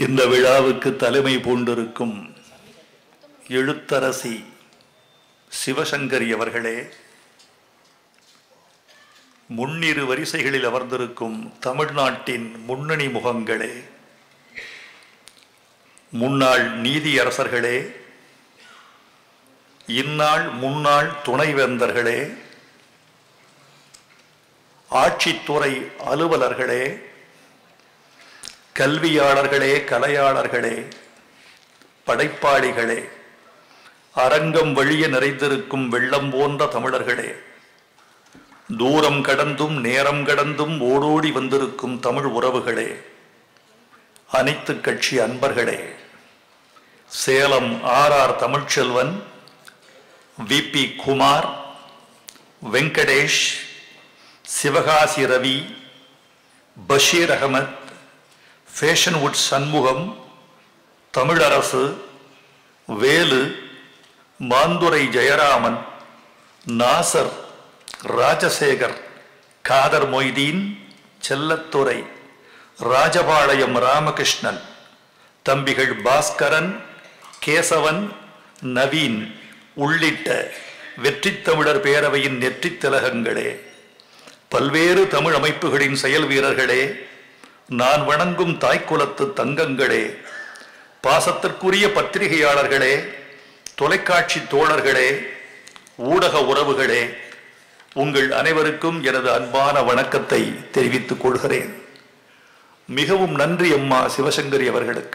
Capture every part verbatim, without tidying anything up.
இந்த விழாவுக்கு தலைமை பூண்டிருக்கும் எழுத்தரசி சிவசங்கரி அவர்களே, முன்னிரு வரிசைகளில் அமர்ந்திருக்கும் தமிழ்நாட்டின் முன்னணி முகங்களே, முன்னாள் நீதியரசர்களே, இந்நாள் முன்னாள் துணைவேந்தர்களே, ஆட்சித்துறை அலுவலர்களே, கல்வியாளர்களே, கலையாளர்களே, படைப்பாளிகளே, அரங்கம் வழிய நிறைந்திருக்கும் வெள்ளம் போன்ற தமிழர்களே, தூரம் கடந்தும் நேரம் கடந்தும் ஓடோடி வந்திருக்கும் தமிழ் உறவுகளே, அனைத்து கட்சி அன்பர்களே, Salem R R Tamilselvan, V P Kumar, Venkatesh, Sivakasi Ravi, Basheer Ahmed, Fashionwood Shanmugam, Tamilarasu, Velu, Manthurai Jayaraman, Nasser, Rajasekar, Kader Moideen, Chellathurai, Rajapalayam Ramakrishnan, தம்பிகள் பாஸ்கரன், கேசவன், நவீன் உள்ளிட்ட வெற்றி தமிழர் பேரவையின் நெற்றித் திலகங்களே, பல்வேறு தமிழ் அமைப்புகளின் செயல் வீரர்களே, நான் வணங்கும் தாய்க்குலத்து தங்கங்களே, பாசத்திற்குரிய பத்திரிகையாளர்களே, தொலைக்காட்சி தோழர்களே, ஊடக உறவுகளே, உங்கள் அனைவருக்கும் எனது அன்பான வணக்கத்தை தெரிவித்துக் கொள்கிறேன். மிகவும் நன்றி அம்மா சிவசங்கரி அவர்களுக்கு.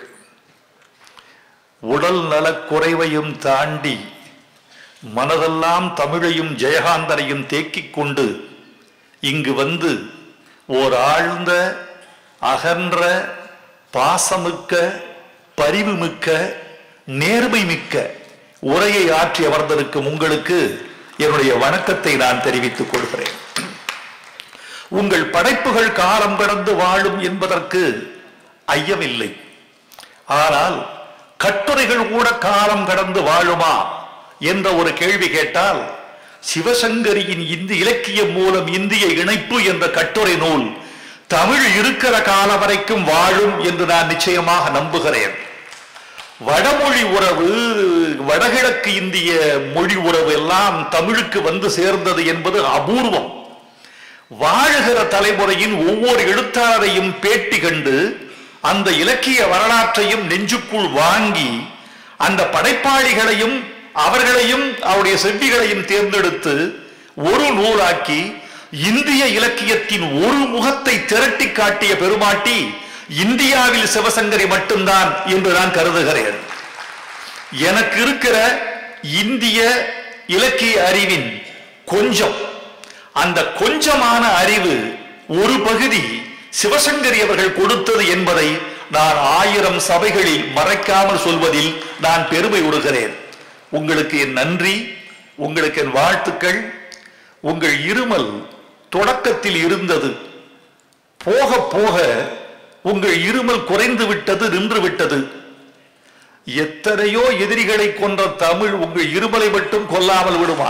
உடல் நலக் குறைவையும் தாண்டி மனதெல்லாம் தமிழையும் ஜெயகாந்தனையும் தேக்கிக் கொண்டு இங்கு வந்து ஓர் ஆழ்ந்த அகன்ற பாசமிக்க பரிவுமிக்க நேர்மை மிக்க உரையை ஆற்றி அமர்ந்திருக்கும் உங்களுக்கு என்னுடைய வணக்கத்தை நான் தெரிவித்துக் கொள்கிறேன். உங்கள் படைப்புகள் காலம் கடந்து வாழும் என்பதற்கு ஐயமில்லை. ஆனால் கட்டுரைகள் கூட காலம் கடந்து வாழுமா என்ற ஒரு கேள்வி கேட்டால், சிவசங்கரியின் இந்தி இலக்கியம் மூலம் இந்திய இணைப்பு என்ற கட்டுரை நூல் தமிழ் இருக்கிற காலம் வரைக்கும் வாழும் என்று நான் நிச்சயமாக நம்புகிறேன். வடமொழி உறவு, வடகிழக்கு இந்திய மொழி உறவு எல்லாம் தமிழுக்கு வந்து சேர்ந்தது என்பது அபூர்வம். வாழுகிற தலைமுறையின் ஒவ்வொரு எழுத்தாளரையும் பேட்டி கண்டு அந்த இலக்கிய வரலாற்றையும் நெஞ்சுக்குள் வாங்கி அந்த படைப்பாளிகளையும் அவர்களையும் அவருடைய செவ்விகளையும் தேர்ந்தெடுத்து ஒரு நூலாக்கி இந்திய இலக்கியத்தின் ஒரு முகத்தை திரட்டி காட்டிய பெருமாட்டி இந்தியாவில் சிவசங்கரி மட்டும்தான் என்று நான் கருதுகிறேன். எனக்கு இருக்கிற இந்திய இலக்கிய அறிவின் கொஞ்சம், அந்த கொஞ்சமான அறிவு ஒரு பகுதி சிவசங்கரி அவர்கள் கொடுத்தது என்பதை நான் ஆயிரம் சபைகளில் மறைக்காமல் சொல்வதில் நான் பெருமை உறுகிறேன். உங்களுக்கு என் நன்றி, உங்களுக்கு என் வாழ்த்துக்கள். உங்கள் இருமல் தொடக்கத்தில் இருந்தது, போக போக உங்கள் இருமல் குறைந்து விட்டது, நின்று விட்டது. எத்தனையோ எதிரிகளை கொன்ற தமிழ் உங்கள் இருமலை மட்டும் கொல்லாமல் விடுமா?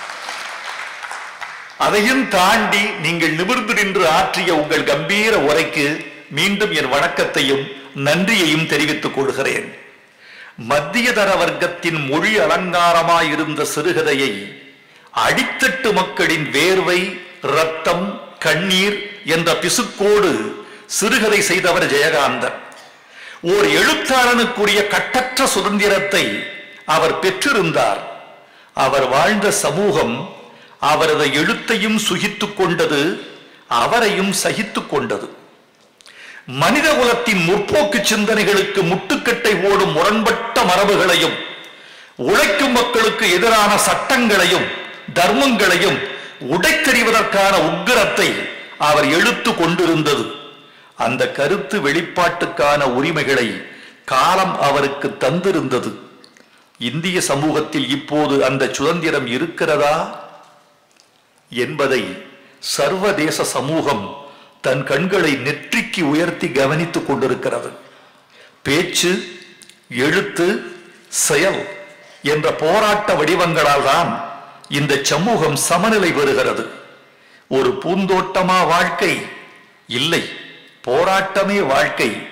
அதையும் தாண்டி நீங்கள் நிமிர்ந்து நின்று ஆற்றிய உங்கள் கம்பீர உரைக்கு மீண்டும் என் வணக்கத்தையும் நன்றியையும் தெரிவித்துக் கொள்கிறேன். மத்திய தர வர்க்கத்தின் மொழி அலங்காரமாயிருந்த சிறுகதையை அடித்தட்டு மக்களின் வேர்வை, ரத்தம், கண்ணீர் என்ற பிசுக்கோடு சிறுகதை செய்தவர் ஜெயகாந்தன். ஓர் எழுத்தாளனுக்குரிய கட்டற்ற சுதந்திரத்தை அவர் பெற்றிருந்தார். அவர் வாழ்ந்த சமூகம் அவரது எழுத்தையும் சுகித்துக் கொண்டது, அவரையும் சகித்துக் கொண்டது. மனித குலத்தின் முற்போக்கு சிந்தனைகளுக்கு முட்டுக்கட்டை ஓடும் முரண்பட்ட மரபுகளையும் உழைக்கும் மக்களுக்கு எதிரான சட்டங்களையும் தர்மங்களையும் உடைத்தெறிவதற்கான உக்கிரத்தை அவர் எழுத்து கொண்டிருந்தது. அந்த கருத்து வெளிப்பாட்டுக்கான உரிமைகளை காலம் அவருக்கு தந்திருந்தது. இந்திய சமூகத்தில் இப்போது அந்த சுதந்திரம் இருக்கிறதா என்பதை சர்வதேச சமூகம் தன் கண்களை நெற்றிக்கு உயர்த்தி கவனித்துக் கொண்டிருக்கிறது. பேச்சு, எழுத்து, செயல் என்ற போராட்ட வடிவங்களால் தான் இந்த சமூகம் சமநிலை பெறுகிறது. ஒரு பூந்தோட்டமா வாழ்க்கை? இல்லை, போராட்டமே வாழ்க்கை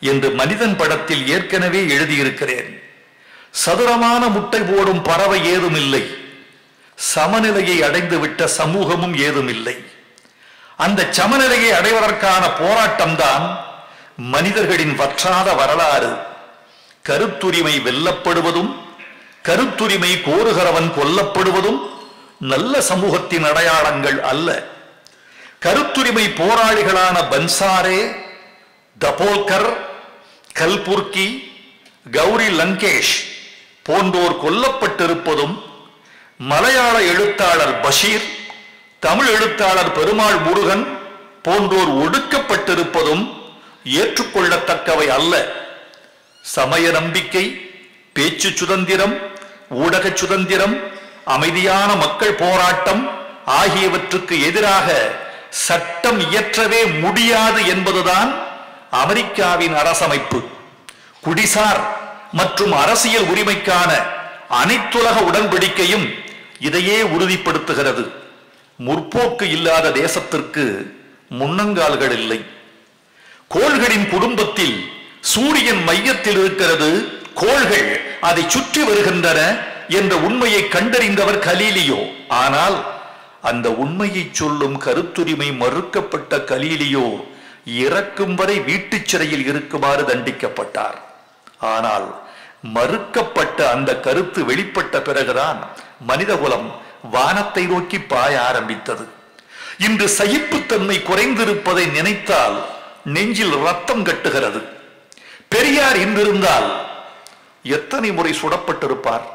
என்று மனிதன் படத்தில் ஏற்கனவே எழுதியிருக்கிறேன். சதுரமான முட்டை போடும் பறவை ஏதும் இல்லை, சமநிலையை அடைந்து விட்ட சமூகமும் ஏதும் இல்லை. அந்த சமநிலையை அடைவதற்கான போராட்டம்தான் மனிதர்களின் வற்றாத வரலாறு. கருத்துரிமை வெல்லப்படுவதும் கருத்துரிமை கோருகிறவன் கொல்லப்படுவதும் நல்ல சமூகத்தின் அடையாளங்கள் அல்ல. கருத்துரிமை போராளிகளான பன்சாரே, தபோல்கர், கல்புர்கி, கௌரி லங்கேஷ் போன்றோர் கொல்லப்பட்டிருப்பதும், மலையாள எழுத்தாளர் பஷீர், தமிழ் எழுத்தாளர் பெருமாள் முருகன் போன்றோர் ஒடுக்கப்பட்டிருப்பதும் ஏற்றுக்கொள்ளத்தக்கவை அல்ல. சமய நம்பிக்கை, பேச்சு சுதந்திரம், ஊடக சுதந்திரம், அமைதியான மக்கள் போராட்டம் ஆகியவற்றுக்கு எதிராக சட்டம் இயற்றவே முடியாது என்பதுதான் அமெரிக்காவின் அரசமைப்பு. குடிசார் மற்றும் அரசியல் உரிமைக்கான அனைத்துலக உடன்படிக்கையும் இதையே உறுதிப்படுத்துகிறது. முற்போக்கு இல்லாத தேசத்திற்கு முன்னங்கால்கள் இல்லை. கோள்களின் குடும்பத்தில் சூரியன் மையத்தில் இருக்கிறது, கோள்கள் அதை சுற்றி வருகின்றன என்ற உண்மையை கண்டறிந்தவர் கலீலியோ. ஆனால் அந்த உண்மையை சொல்லும் கருத்துரிமை மறுக்கப்பட்ட கலீலியோ இறக்கும் வரை வீட்டுச் சிறையில் இருக்குமாறு தண்டிக்கப்பட்டார். ஆனால் மறுக்கப்பட்ட அந்த கருத்து வெளிப்பட்ட பிறகுதான் மனிதகுலம் வானத்தை நோக்கி பாய ஆரம்பித்தது. இன்று சகிப்புத்தன்மை குறைந்திருப்பதை நினைத்தால் நெஞ்சில் ரத்தம் கட்டுகிறது. பெரியார் இன்றிருந்தால் எத்தனை முறை சுடப்பட்டிருப்பார்?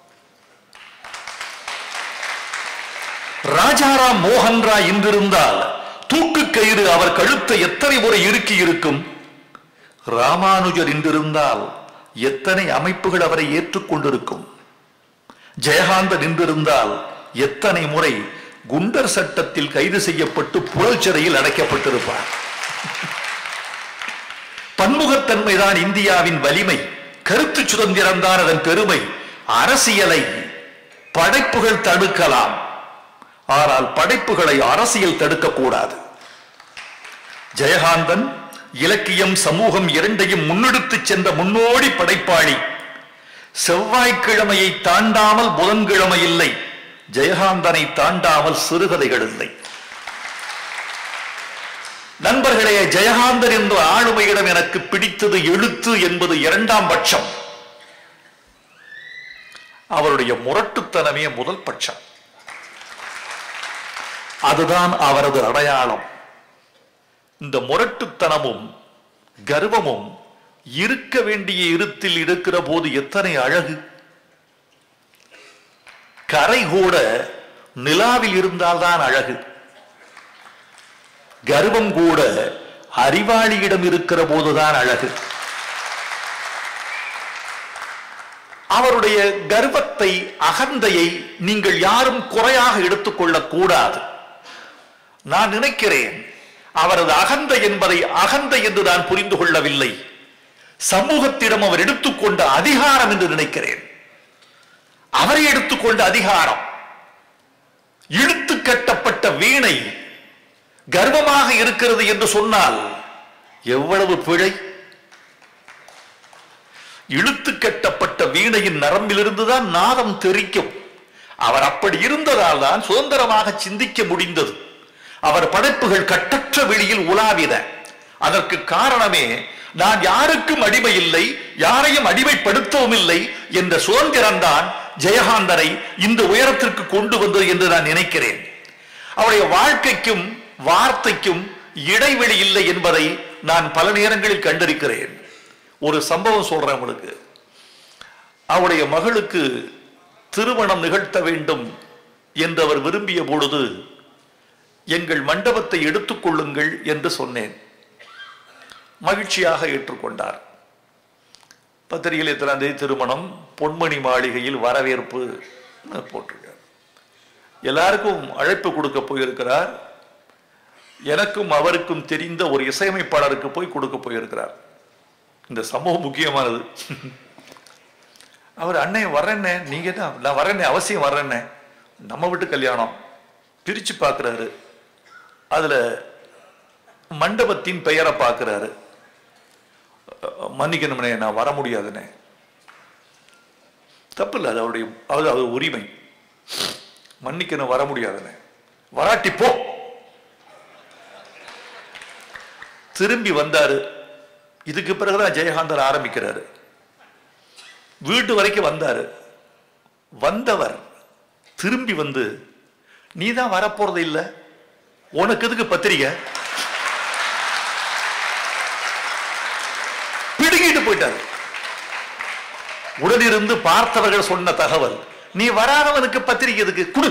ராஜாராம் மோகன் ராய் இன்றிருந்தால் தூக்கு கயிறு அவர் கழுத்தை எத்தனை முறை இறுக்கி இருக்கும்? ராமானுஜர் இன்றிருந்தால் எத்தனை அமைப்புகள் அவரை ஏற்றுக்கொண்டிருக்கும்? ஜெயகாந்தன் இன்றிருந்தால் எத்தனை முறை குண்டர் சட்டத்தில் கைது செய்யப்பட்டு புழல் சிறையில் அடைக்கப்பட்டிருப்பார்? பன்முகத்தன்மைதான் இந்தியாவின் வலிமை, கருத்து சுதந்திரம் தான் அதன் பெருமை. அரசியலை படைப்புகள் தடுக்கலாம், ஆனால் படைப்புகளை அரசியல் தடுக்கக்கூடாது. ஜெயகாந்தன் இலக்கியம் சமூகம் இரண்டையும் முன்னெடுத்து சென்ற முன்னோடி படைப்பாளி. செவ்வாய்க்கிழமையை தாண்டாமல் புதன்கிழமை இல்லை, ஜெயகாந்தனை தாண்டாமல் சிறுகதைகள் இல்லை. நண்பர்களே, ஜெயகாந்தன் என்ற ஆளுமையிடம் எனக்கு பிடித்தது எழுத்து என்பது இரண்டாம் பட்சம், அவருடைய முரட்டுத்தனமே முதல் பட்சம். அதுதான் அவரது அடையாளம். இந்த முரட்டுத்தனமும் கர்வமும் இருக்க வேண்டிய இருத்தில் இருக்கிற போது எத்தனை அழகு! கரை கூட நிலாவில் இருந்தால்தான் அழகு. கர்வம் கூட அறிவாளியிடம் இருக்கிற போதுதான் அழகு. அவருடைய கர்வத்தை, அகந்தையை நீங்கள் யாரும் குறையாக எடுத்துக்கொள்ளக் கூடாது. நான் நினைக்கிறேன் அவரது அகந்தை என்பதை அகந்தை என்று நான் புரிந்து கொள்ளவில்லை, சமூகத்திடம் அவர் எடுத்துக்கொண்ட அதிகாரம் என்று நினைக்கிறேன். அவரை எடுத்துக்கொண்ட அதிகாரம், இழுத்து கட்டப்பட்ட வீணை கர்வமாக இருக்கிறது என்று சொன்னால் எவ்வளவு பிழை! இழுத்து கட்டப்பட்ட வீணையின் நரம்பிலிருந்துதான் நாதம் தெரிக்கும். அவர் அப்படி இருந்ததால் தான் சுதந்திரமாக சிந்திக்க முடிந்தது. அவர் படைப்புகள் கட்டற்ற வெளியில் உலாவின. அதற்கு காரணமே நான் யாருக்கும் அடிமை இல்லை, யாரையும் அடிமைப்படுத்தவும் இல்லை என்ற சுதந்திரம்தான் ஜெயகாந்தனை இந்த உயரத்திற்கு கொண்டு வந்தது என்று நான் நினைக்கிறேன். அவருடைய வாழ்க்கைக்கும் வார்த்தைக்கும் இடைவெளி இல்லை என்பதை நான் பல நேரங்களில் கண்டிருக்கிறேன். ஒரு சம்பவம் சொல்றேன் உங்களுக்கு. அவருடைய மகளுக்கு திருமணம் நிகழ்த்த வேண்டும் என்று அவர் விரும்பிய பொழுது எங்கள் மண்டபத்தை எடுத்துக்கொள்ளுங்கள் என்று சொன்னேன். மகிழ்ச்சியாக ஏற்றுக்கொண்டார். பத்திரிகையில் எத்தனாம் தேதி திருமணம், பொன்மணி மாளிகையில் வரவேற்பு போட்டிருக்கார். எல்லாருக்கும் அழைப்பு கொடுக்க போயிருக்கிறார். எனக்கும் அவருக்கும் தெரிந்த ஒரு இசையமைப்பாளருக்கு போய் கொடுக்க போயிருக்கிறார். இந்த சம்பவம் முக்கியமானது. அவர் அண்ணே வர்றேன்னே, நீங்க தான் நான் வர்றேன்னே, அவசியம் வர்றேன்னே. நம்ம வீட்டு கல்யாணம் பிரிச்சு பார்க்கிறாரு. அதுல மண்டபத்தின் பெயரை பார்க்கிறாரு. மன்னிக்கணும்னே, நான் வர முடியாதுன்னே. தப்பு இல்லை, அது அவருடைய அது அது உரிமை. மன்னிக்கணும், வர முடியாதுன்னே. வராட்டி போ. திரும்பி வந்தாரு. இதுக்கு பிறகுதான் ஜெயகாந்தன் ஆரம்பிக்கிறாரு. வீட்டு வரைக்கும் வந்தாரு. வந்தவர் திரும்பி வந்து, நீ தான் வரப்போறது இல்லை, உனக்கு எதுக்கு பத்திரிகை, பிடுங்கிட்டு போயிட்டாரு. உடனிருந்து பார்த்தவர்கள் சொன்ன தகவல், நீ வராதவனுக்கு பத்திரிகை எதுக்கு, குடு.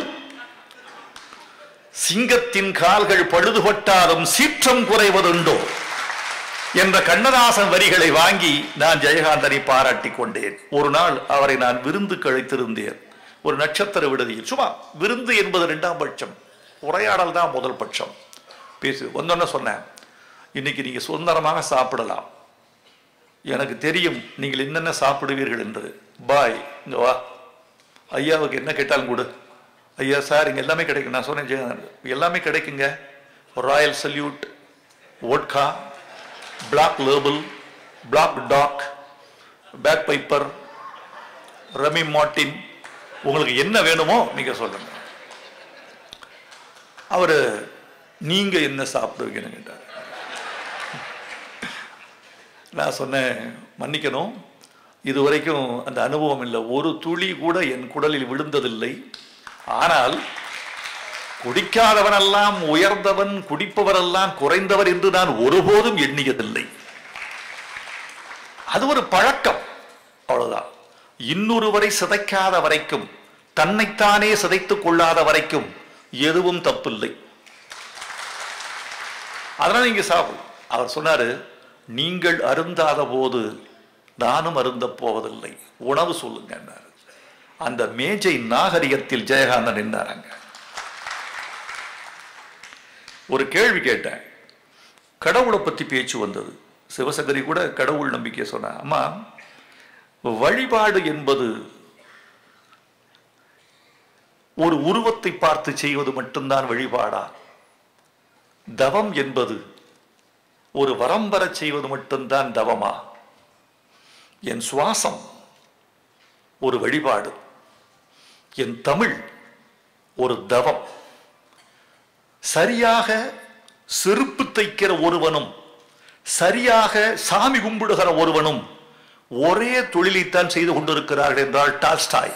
சிங்கத்தின் கால்கள் பழுதுபட்டாலும் சீற்றம் குறைவதுண்டோ என்ற கண்ணதாசன் வரிகளை வாங்கி நான் ஜெயகாந்தனை பாராட்டி கொண்டேன். ஒரு நாள் அவரை நான் விருந்து கழித்திருந்தேன், ஒரு நட்சத்திர விடுதியில். சும்மா விருந்து என்பது இரண்டாம் பட்சம், உரையாடல் தான் முதல் பட்சம். பேசு வந்தோன்னு சொன்னேன், இன்னைக்கு நீங்க சுதந்திரமாக சாப்பிடலாம், எனக்கு தெரியும் நீங்கள் என்னென்ன சாப்பிடுவீர்கள் என்று. பாய், இங்க வா, ஐயாவுக்கு என்ன கேட்டாலும் கொடு. ஐயா சார் இங்க எல்லாமே கிடைக்கும். நான் சொன்னேன், எல்லாமே கிடைக்குங்க. Royal Salute, vodka, Black Label, Black Dog, Bagpiper, Remy Martin, உங்களுக்கு என்ன வேணுமோ நீங்க சொல்லுங்க. அவரு நீங்க என்ன சாப்பிடுவீங்கன்னு கேட்டார். நான் சொன்னேன், மன்னிக்கணும், இதுவரைக்கும் அந்த அனுபவம் இல்லை, ஒரு துளி கூட என் குடலில் விழுந்ததில்லை. ஆனால் குடிக்காதவனெல்லாம் உயர்ந்தவன், குடிப்பவரெல்லாம் குறைந்தவர் என்று நான் ஒருபோதும் எண்ணியதில்லை. அது ஒரு பழக்கம், அவ்வளவுதான். இன்னொருவரை சிதைக்காத வரைக்கும், தன்னைத்தானே சிதைத்துக் கொள்ளாத வரைக்கும் எதுவும் தப்பில்லை. அதனால நீங்க சாப்பிடு. அவர் சொன்னாரு, நீங்கள் அருந்தாத போது நானும் அருந்த போவதில்லை, உணவு சொல்லுங்க. அந்த மேஜை நாகரிகத்தில் ஜெயகாந்தன் நின்றாங்க. ஒரு கேள்வி கேட்டேன், கடவுளை பத்தி பேச்சு வந்தது. சிவசங்கரி கூட கடவுள் நம்பிக்கை சொன்ன. அம்மா, வழிபாடு என்பது ஒரு உருவத்தை பார்த்து செய்வது மட்டும்தான் வழிபாடா? தவம் என்பது ஒரு வரம் வர செய்வது மட்டும்தான் தவமா? என் சுவாசம் ஒரு வழிபாடு, என் தமிழ் ஒரு தவம். சரியாக செருப்பு தைக்கிற ஒருவனும் சரியாக சாமி கும்பிடுகிற ஒருவனும் ஒரே தொழிலைத்தான் செய்து கொண்டிருக்கிறார்கள் என்றால் டால்ஸ்டாய்.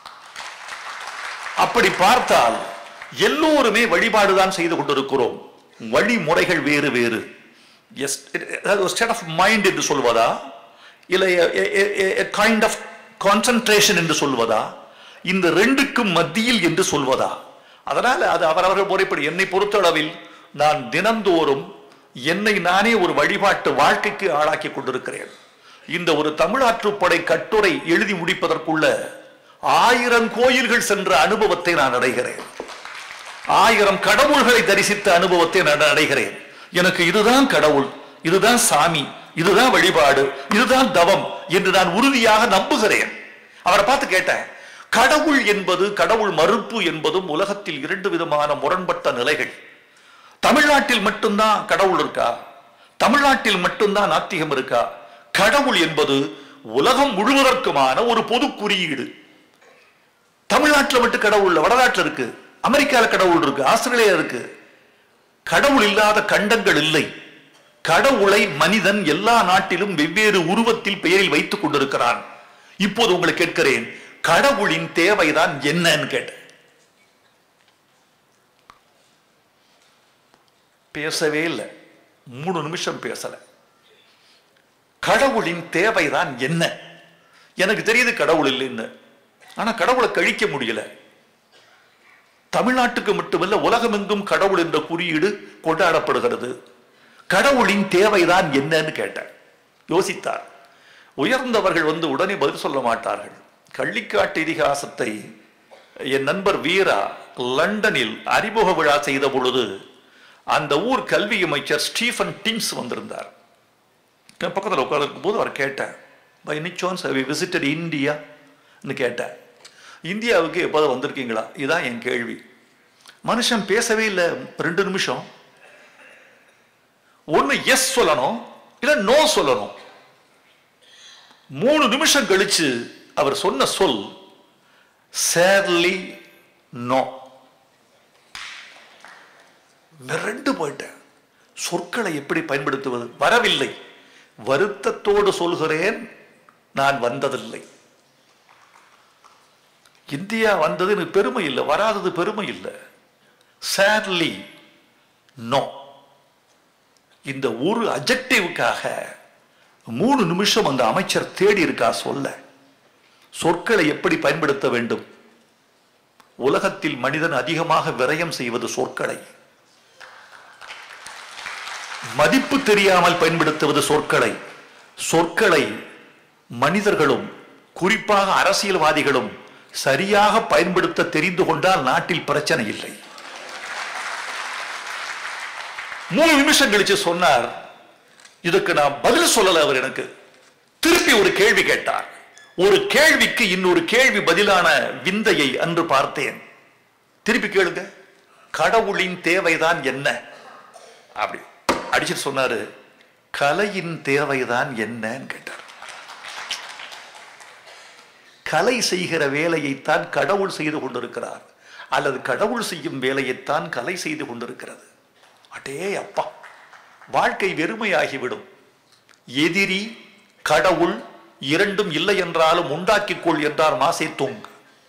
அப்படி பார்த்தால் எல்லோருமே வழிபாடுதான் செய்து கொண்டிருக்கிறோம். வழிமுறைகள் வேறு வேறு. ஸ்டேட் ஆஃப் மைண்ட் என்று சொல்வதா, இல்லை கைண்ட் ஆஃப் கான்சென்ட்ரேஷன் என்று சொல்வதா, இந்த ரெண்டுக்கும் மத்தியில் என்று சொல்வதா? அதனால அது அவரவர்கள் முறைப்படி. என்னை பொறுத்தளவில் நான் தினந்தோறும் என்னை நானே ஒரு வழிபாட்டு வாழ்க்கைக்கு ஆளாக்கி கொண்டிருக்கிறேன். இந்த ஒரு தமிழாற்றுப்படை கட்டுரை எழுதி முடிப்பதற்குள்ள ஆயிரம் கோயில்கள் சென்ற அனுபவத்தை நான் அடைகிறேன். ஆயிரம் கடவுள்களை தரிசித்த அனுபவத்தை நான் அடைகிறேன். எனக்கு இதுதான் கடவுள், இதுதான் சாமி, இதுதான் வழிபாடு, இதுதான் தவம் என்று நான் உறுதியாக நம்புகிறேன். அவரை பார்த்து கேட்டேன், கடவுள் என்பது, கடவுள் மறுப்பு என்பதும் உலகத்தில் இரண்டு விதமான முரண்பட்ட நிலைகள். தமிழ்நாட்டில் மட்டும்தான் கடவுள் இருக்கா? தமிழ்நாட்டில் மட்டும்தான் நாத்திகம் இருக்கா? கடவுள் என்பது உலகம் முழுவதற்குமான ஒரு பொது குறியீடு. தமிழ்நாட்டில் மட்டும் கடவுள் இல்ல, வடநாட்டில் இருக்கு, அமெரிக்காவில் கடவுள் இருக்கு, ஆஸ்திரேலியா இருக்கு. கடவுள் இல்லாத கண்டங்கள் இல்லை. கடவுளை மனிதன் எல்லா நாட்டிலும் வெவ்வேறு உருவத்தில் பெயரில் வைத்துக் கொண்டிருக்கிறான். இப்போது உங்களை கேட்கிறேன், கடவுளின் தேவைதான் என்னன்னு கேட்ட. பேசவே இல்லை, மூணு நிமிஷம் பேசல. கடவுளின் தேவைதான் என்ன? எனக்கு தெரியுது கடவுள் இல்லைன்னு, ஆனா கடவுளை கழிக்க முடியல. தமிழ்நாட்டுக்கு மட்டுமல்ல, உலகமெங்கும் கடவுள் என்ற குறியீடு கொண்டாடப்படுகிறது. கடவுளின் தேவைதான் என்னன்னு கேட்டார். யோசித்தார். உயர்ந்தவர்கள் வந்து உடனே பதில் சொல்ல மாட்டார்கள். கள்ளிக்காட்டு இதிகாசத்தை என் நண்பர் வீரா லண்டனில் அறிமுக விழா செய்த பொழுது அந்த ஊர் கல்வி அமைச்சர் ஸ்டீஃபன் டிம்ஸ் வந்திருந்தார். பக்கத்தில் உட்கார்ந்திருக்கும் போது அவர் கேட்டேன், by any chance have you visited India கேட்டேன். இந்தியாவுக்கு எப்போது வந்திருக்கீங்களா? இதுதான் என் கேள்வி. மனுஷன் பேசவே இல்லை. ரெண்டு நிமிஷம். ஒன்னு எஸ் சொல்லணும், இல்ல நோ சொல்லணும். மூணு நிமிஷம் கழிச்சு அவர் சொன்ன சொல் sadly no. மிரண்டு போயிட்டேன். சொற்களை எப்படி பயன்படுத்துவது? வரவில்லை, வருத்தத்தோடு சொல்கிறேன், நான் வந்ததில்லை. இந்தியா வந்தது எனக்கு பெருமை இல்லை, வராதது பெருமை இல்லை. sadly no. இந்த ஒரு அட்ஜெக்டிவ்காக மூணு நிமிஷம் அந்த அமைச்சர் தேடி இருக்கா சொல்ல. சொற்களை எப்படி பயன்படுத்த வேண்டும்? உலகத்தில் மனிதன் அதிகமாக விரயம் செய்வது சொற்களை. மதிப்பு தெரியாமல் பயன்படுத்துவது சொற்களை. சொற்களை மனிதர்களும் குறிப்பாக அரசியல்வாதிகளும் சரியாக பயன்படுத்த தெரிந்து கொண்டால் நாட்டில் பிரச்சனை இல்லை. மூணு நிமிஷம் கழிச்சு சொன்னார். இதுக்கு நான் பதில் சொல்லல. அவர் எனக்கு திருப்பி ஒரு கேள்வி கேட்டார். ஒரு கேள்விக்கு இன்னொரு கேள்வி பதிலான விந்தையை அன்று பார்த்தேன். திருப்பி கேளுங்க. கடவுளின் தேவைதான் என்ன? அப்படி அடிச்சுட்டு சொன்னாரு, கலையின் தேவைதான் என்னன்னு கேட்டார். கலை செய்கிற வேலையைத்தான் கடவுள் செய்து கொண்டிருக்கிறார், அல்லது கடவுள் செய்யும் வேலையைத்தான் கலை செய்து கொண்டிருக்கிறது. அடே அப்பா, வாழ்க்கை வெறுமையாகிவிடும். எதிரி கடவுள் இரண்டும் இல்லை என்றாலும் உண்டாக்கிக்கொள் என்றார் மாசே தூங்.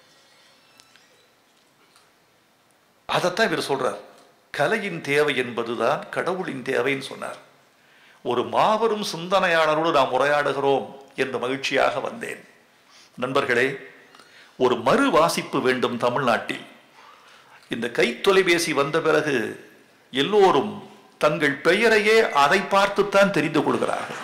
அதைத்தான் இவர் சொல்றார். கலையின் தேவை என்பதுதான் கடவுளின் தேவைன்னு சொன்னார். ஒரு மாபெரும் சிந்தனையாளரோடு நாம் உரையாடுகிறோம் என்று மகிழ்ச்சியாக வந்தேன். நண்பர்களே, ஒரு மறு வாசிப்பு வேண்டும் தமிழ்நாட்டில். இந்த கை தொலைபேசி வந்த பிறகு எல்லோரும் தங்கள் பெயரையே அதை பார்த்துத்தான் தெரிந்து கொள்கிறார்கள்.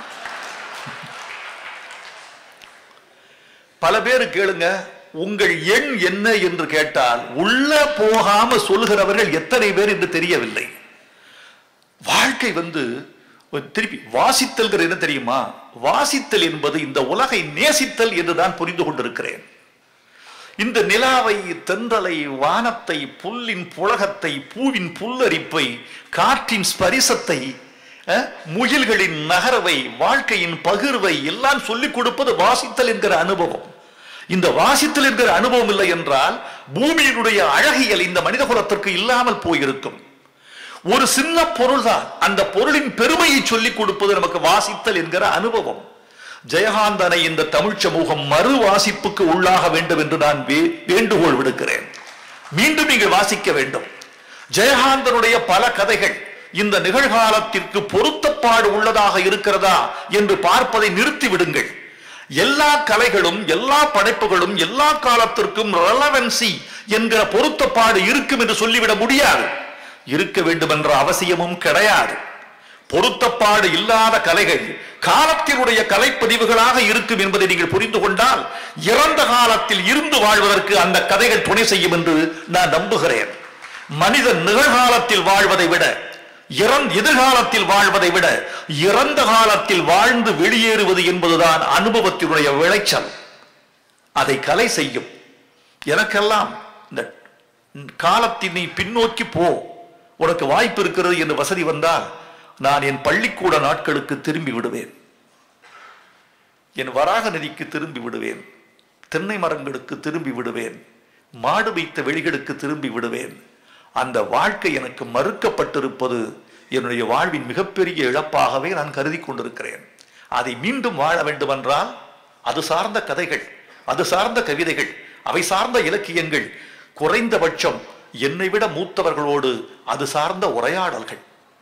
பல பேர் கேளுங்க, உங்கள் எண் என்ன என்று கேட்டால் உள்ள போகாம சொல்கிறவர்கள் எத்தனை பேர் என்று தெரியவில்லை. வாழ்க்கை வந்து திருப்பி வாசித்தல் என்ன தெரியுமா? வாசித்தல் என்பது இந்த உலகை நேசித்தல் என்றுதான் புரிந்து கொண்டிருக்கிறேன். இந்த நிலாவை, தென்றலை, வானத்தை, புல்லின் புலகத்தை, பூவின் புல்லரிப்பை, காற்றின் ஸ்பரிசத்தை, முகில்களின் நகர்வை, வாழ்க்கையின் பகிர்வை எல்லாம் சொல்லிக் கொடுப்பது வாசித்தல் என்கிற அனுபவம். இந்த வாசித்தல் என்கிற அனுபவம் இல்லை என்றால் பூமியினுடைய அழகியல் இந்த மனித குலத்திற்கு இல்லாமல் போயிருக்கும். ஒரு சின்ன பொருள் தான், அந்த பொருளின் பெருமையை சொல்லிக் கொடுப்பது நமக்கு வாசித்தல் என்கிற அனுபவம். ஜெயகாந்தனை இந்த தமிழ் சமூகம் மறு வாசிப்புக்கு உள்ளாக வேண்டும் என்று நான் வேண்டுகோள் விடுக்கிறேன். மீண்டும் நீங்கள் வாசிக்க வேண்டும். ஜெயகாந்தனுடைய பல கதைகள் இந்த நிகழ்காலத்திற்கு பொருத்தப்பாடு உள்ளதாக இருக்கிறதா என்று பார்ப்பதை நிறுத்தி விடுங்கள். எல்லா கலைகளும் எல்லா படைப்புகளும் எல்லா காலத்திற்கும் ரெலவன்சி என்கிற பொருத்தப்பாடு இருக்கும் என்று சொல்லிவிட முடியாது. இருக்க வேண்டும் என்ற அவசியமும் கிடையாது. பொருத்தப்பாடு இல்லாத கலைகள் காலத்தினுடைய கலைப்பதிவுகளாக இருக்கும் என்பதை நீங்கள் புரிந்து கொண்டால் இறந்த காலத்தில் இருந்து வாழ்வதற்கு அந்த கதைகள் துணை செய்யும் என்று நான் நம்புகிறேன். மனிதன் நிகழ்காலத்தில் வாழ்வதை விட எதிர்காலத்தில் வாழ்வதை விட இறந்த காலத்தில் வாழ்ந்து வெளியேறுவது என்பதுதான் அனுபவத்தினுடைய விளைச்சல். அதை கலை செய்யும். எனக்கெல்லாம் இந்த காலத்தில் நீ பின்னோக்கி போ, உனக்கு வாய்ப்பு இருக்கிறது என்று வசதி வந்தால் நான் என் பள்ளிக்கூட நாட்களுக்கு திரும்பி விடுவேன். என் வராக நதிக்கு திரும்பி விடுவேன். தென்னை மரங்களுக்கு திரும்பி விடுவேன். மாடு வைத்த வெளிகளுக்கு திரும்பி விடுவேன். அந்த வாழ்க்கை எனக்கு மறுக்கப்பட்டிருப்பது என்னுடைய வாழ்வின் மிகப்பெரிய இழப்பாகவே நான் கருதி கொண்டிருக்கிறேன். அதை மீண்டும் வாழ வேண்டுமென்றால் அது சார்ந்த கதைகள், அது சார்ந்த கவிதைகள், அவை சார்ந்த இலக்கியங்கள், குறைந்தபட்சம் என்னை விட மூத்தவர்களோடு அது சார்ந்த உரையாடல்கள்,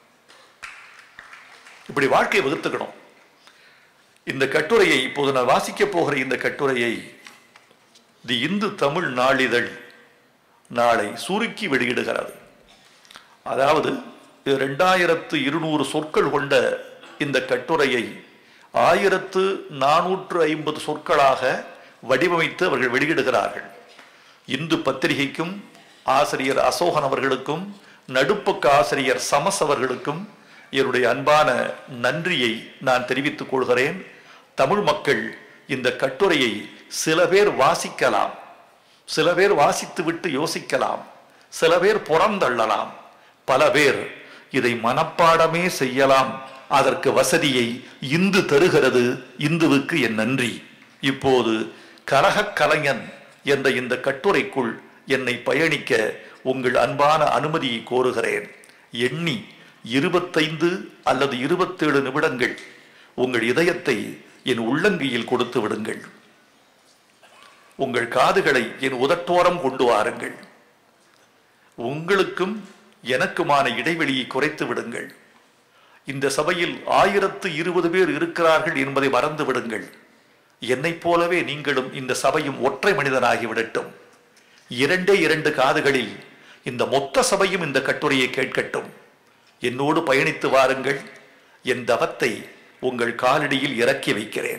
இப்படி வாழ்க்கையை வகுத்துக்கணும். இந்த கட்டுரையை இப்போது நான் வாசிக்க போகிற இந்த கட்டுரையை தி இந்து தமிழ் நாளிதழ் நாளை சுருக்கி வெளியிடுகிறது. அதாவது இரண்டாயிரத்து இருநூறு சொற்கள் கொண்ட இந்த கட்டுரையை ஆயிரத்து நானூற்று ஐம்பது சொற்களாக வடிவமைத்து அவர்கள் வெளியிடுகிறார்கள். இந்து பத்திரிகைக்கும் ஆசிரியர் அசோகன் அவர்களுக்கும் நடுப்பக்க ஆசிரியர் சமஸ் அவர்களுக்கும் என்னுடைய அன்பான நன்றியை நான் தெரிவித்துக் கொள்கிறேன். தமிழ் மக்கள் இந்த கட்டுரையை சில பேர் வாசிக்கலாம், சில பேர் வாசித்து விட்டு யோசிக்கலாம், சில பேர் புறந்தள்ளலாம், பல பேர் இதை மனப்பாடமே செய்யலாம் அதற்கு வசதியை இந்து தருகிறது. இந்துவுக்கு என் நன்றி. இப்போது கலகக் கலைஞன் என்ற இந்த கட்டுரைக்குள் என்னை பயணிக்க உங்கள் அன்பான அனுமதியை கோருகிறேன். எண்ணி இருபத்தைந்து அல்லது இருபத்தேழு நிமிடங்கள் உங்கள் இதயத்தை என் உள்ளங்கையில் கொடுத்து விடுங்கள். உங்கள் காதுகளை என் உதட்டோரம் கொண்டு வாருங்கள். உங்களுக்கும் எனக்குமான இடைவெளியை குறைத்து விடுங்கள். இந்த சபையில் ஆயிரத்து இருபது பேர் இருக்கிறார்கள் என்பதை மறந்து விடுங்கள். என்னைப் போலவே நீங்களும் இந்த சபையும் ஒற்றை மனிதனாகி விடட்டும். இரண்டே இரண்டு காதுகளில் இந்த மொத்த சபையும் இந்த கட்டுரையை கேட்கட்டும். என்னோடு பயணித்து வாருங்கள். என் தவத்தை உங்கள் காலடியில் இறக்கி வைக்கிறேன்.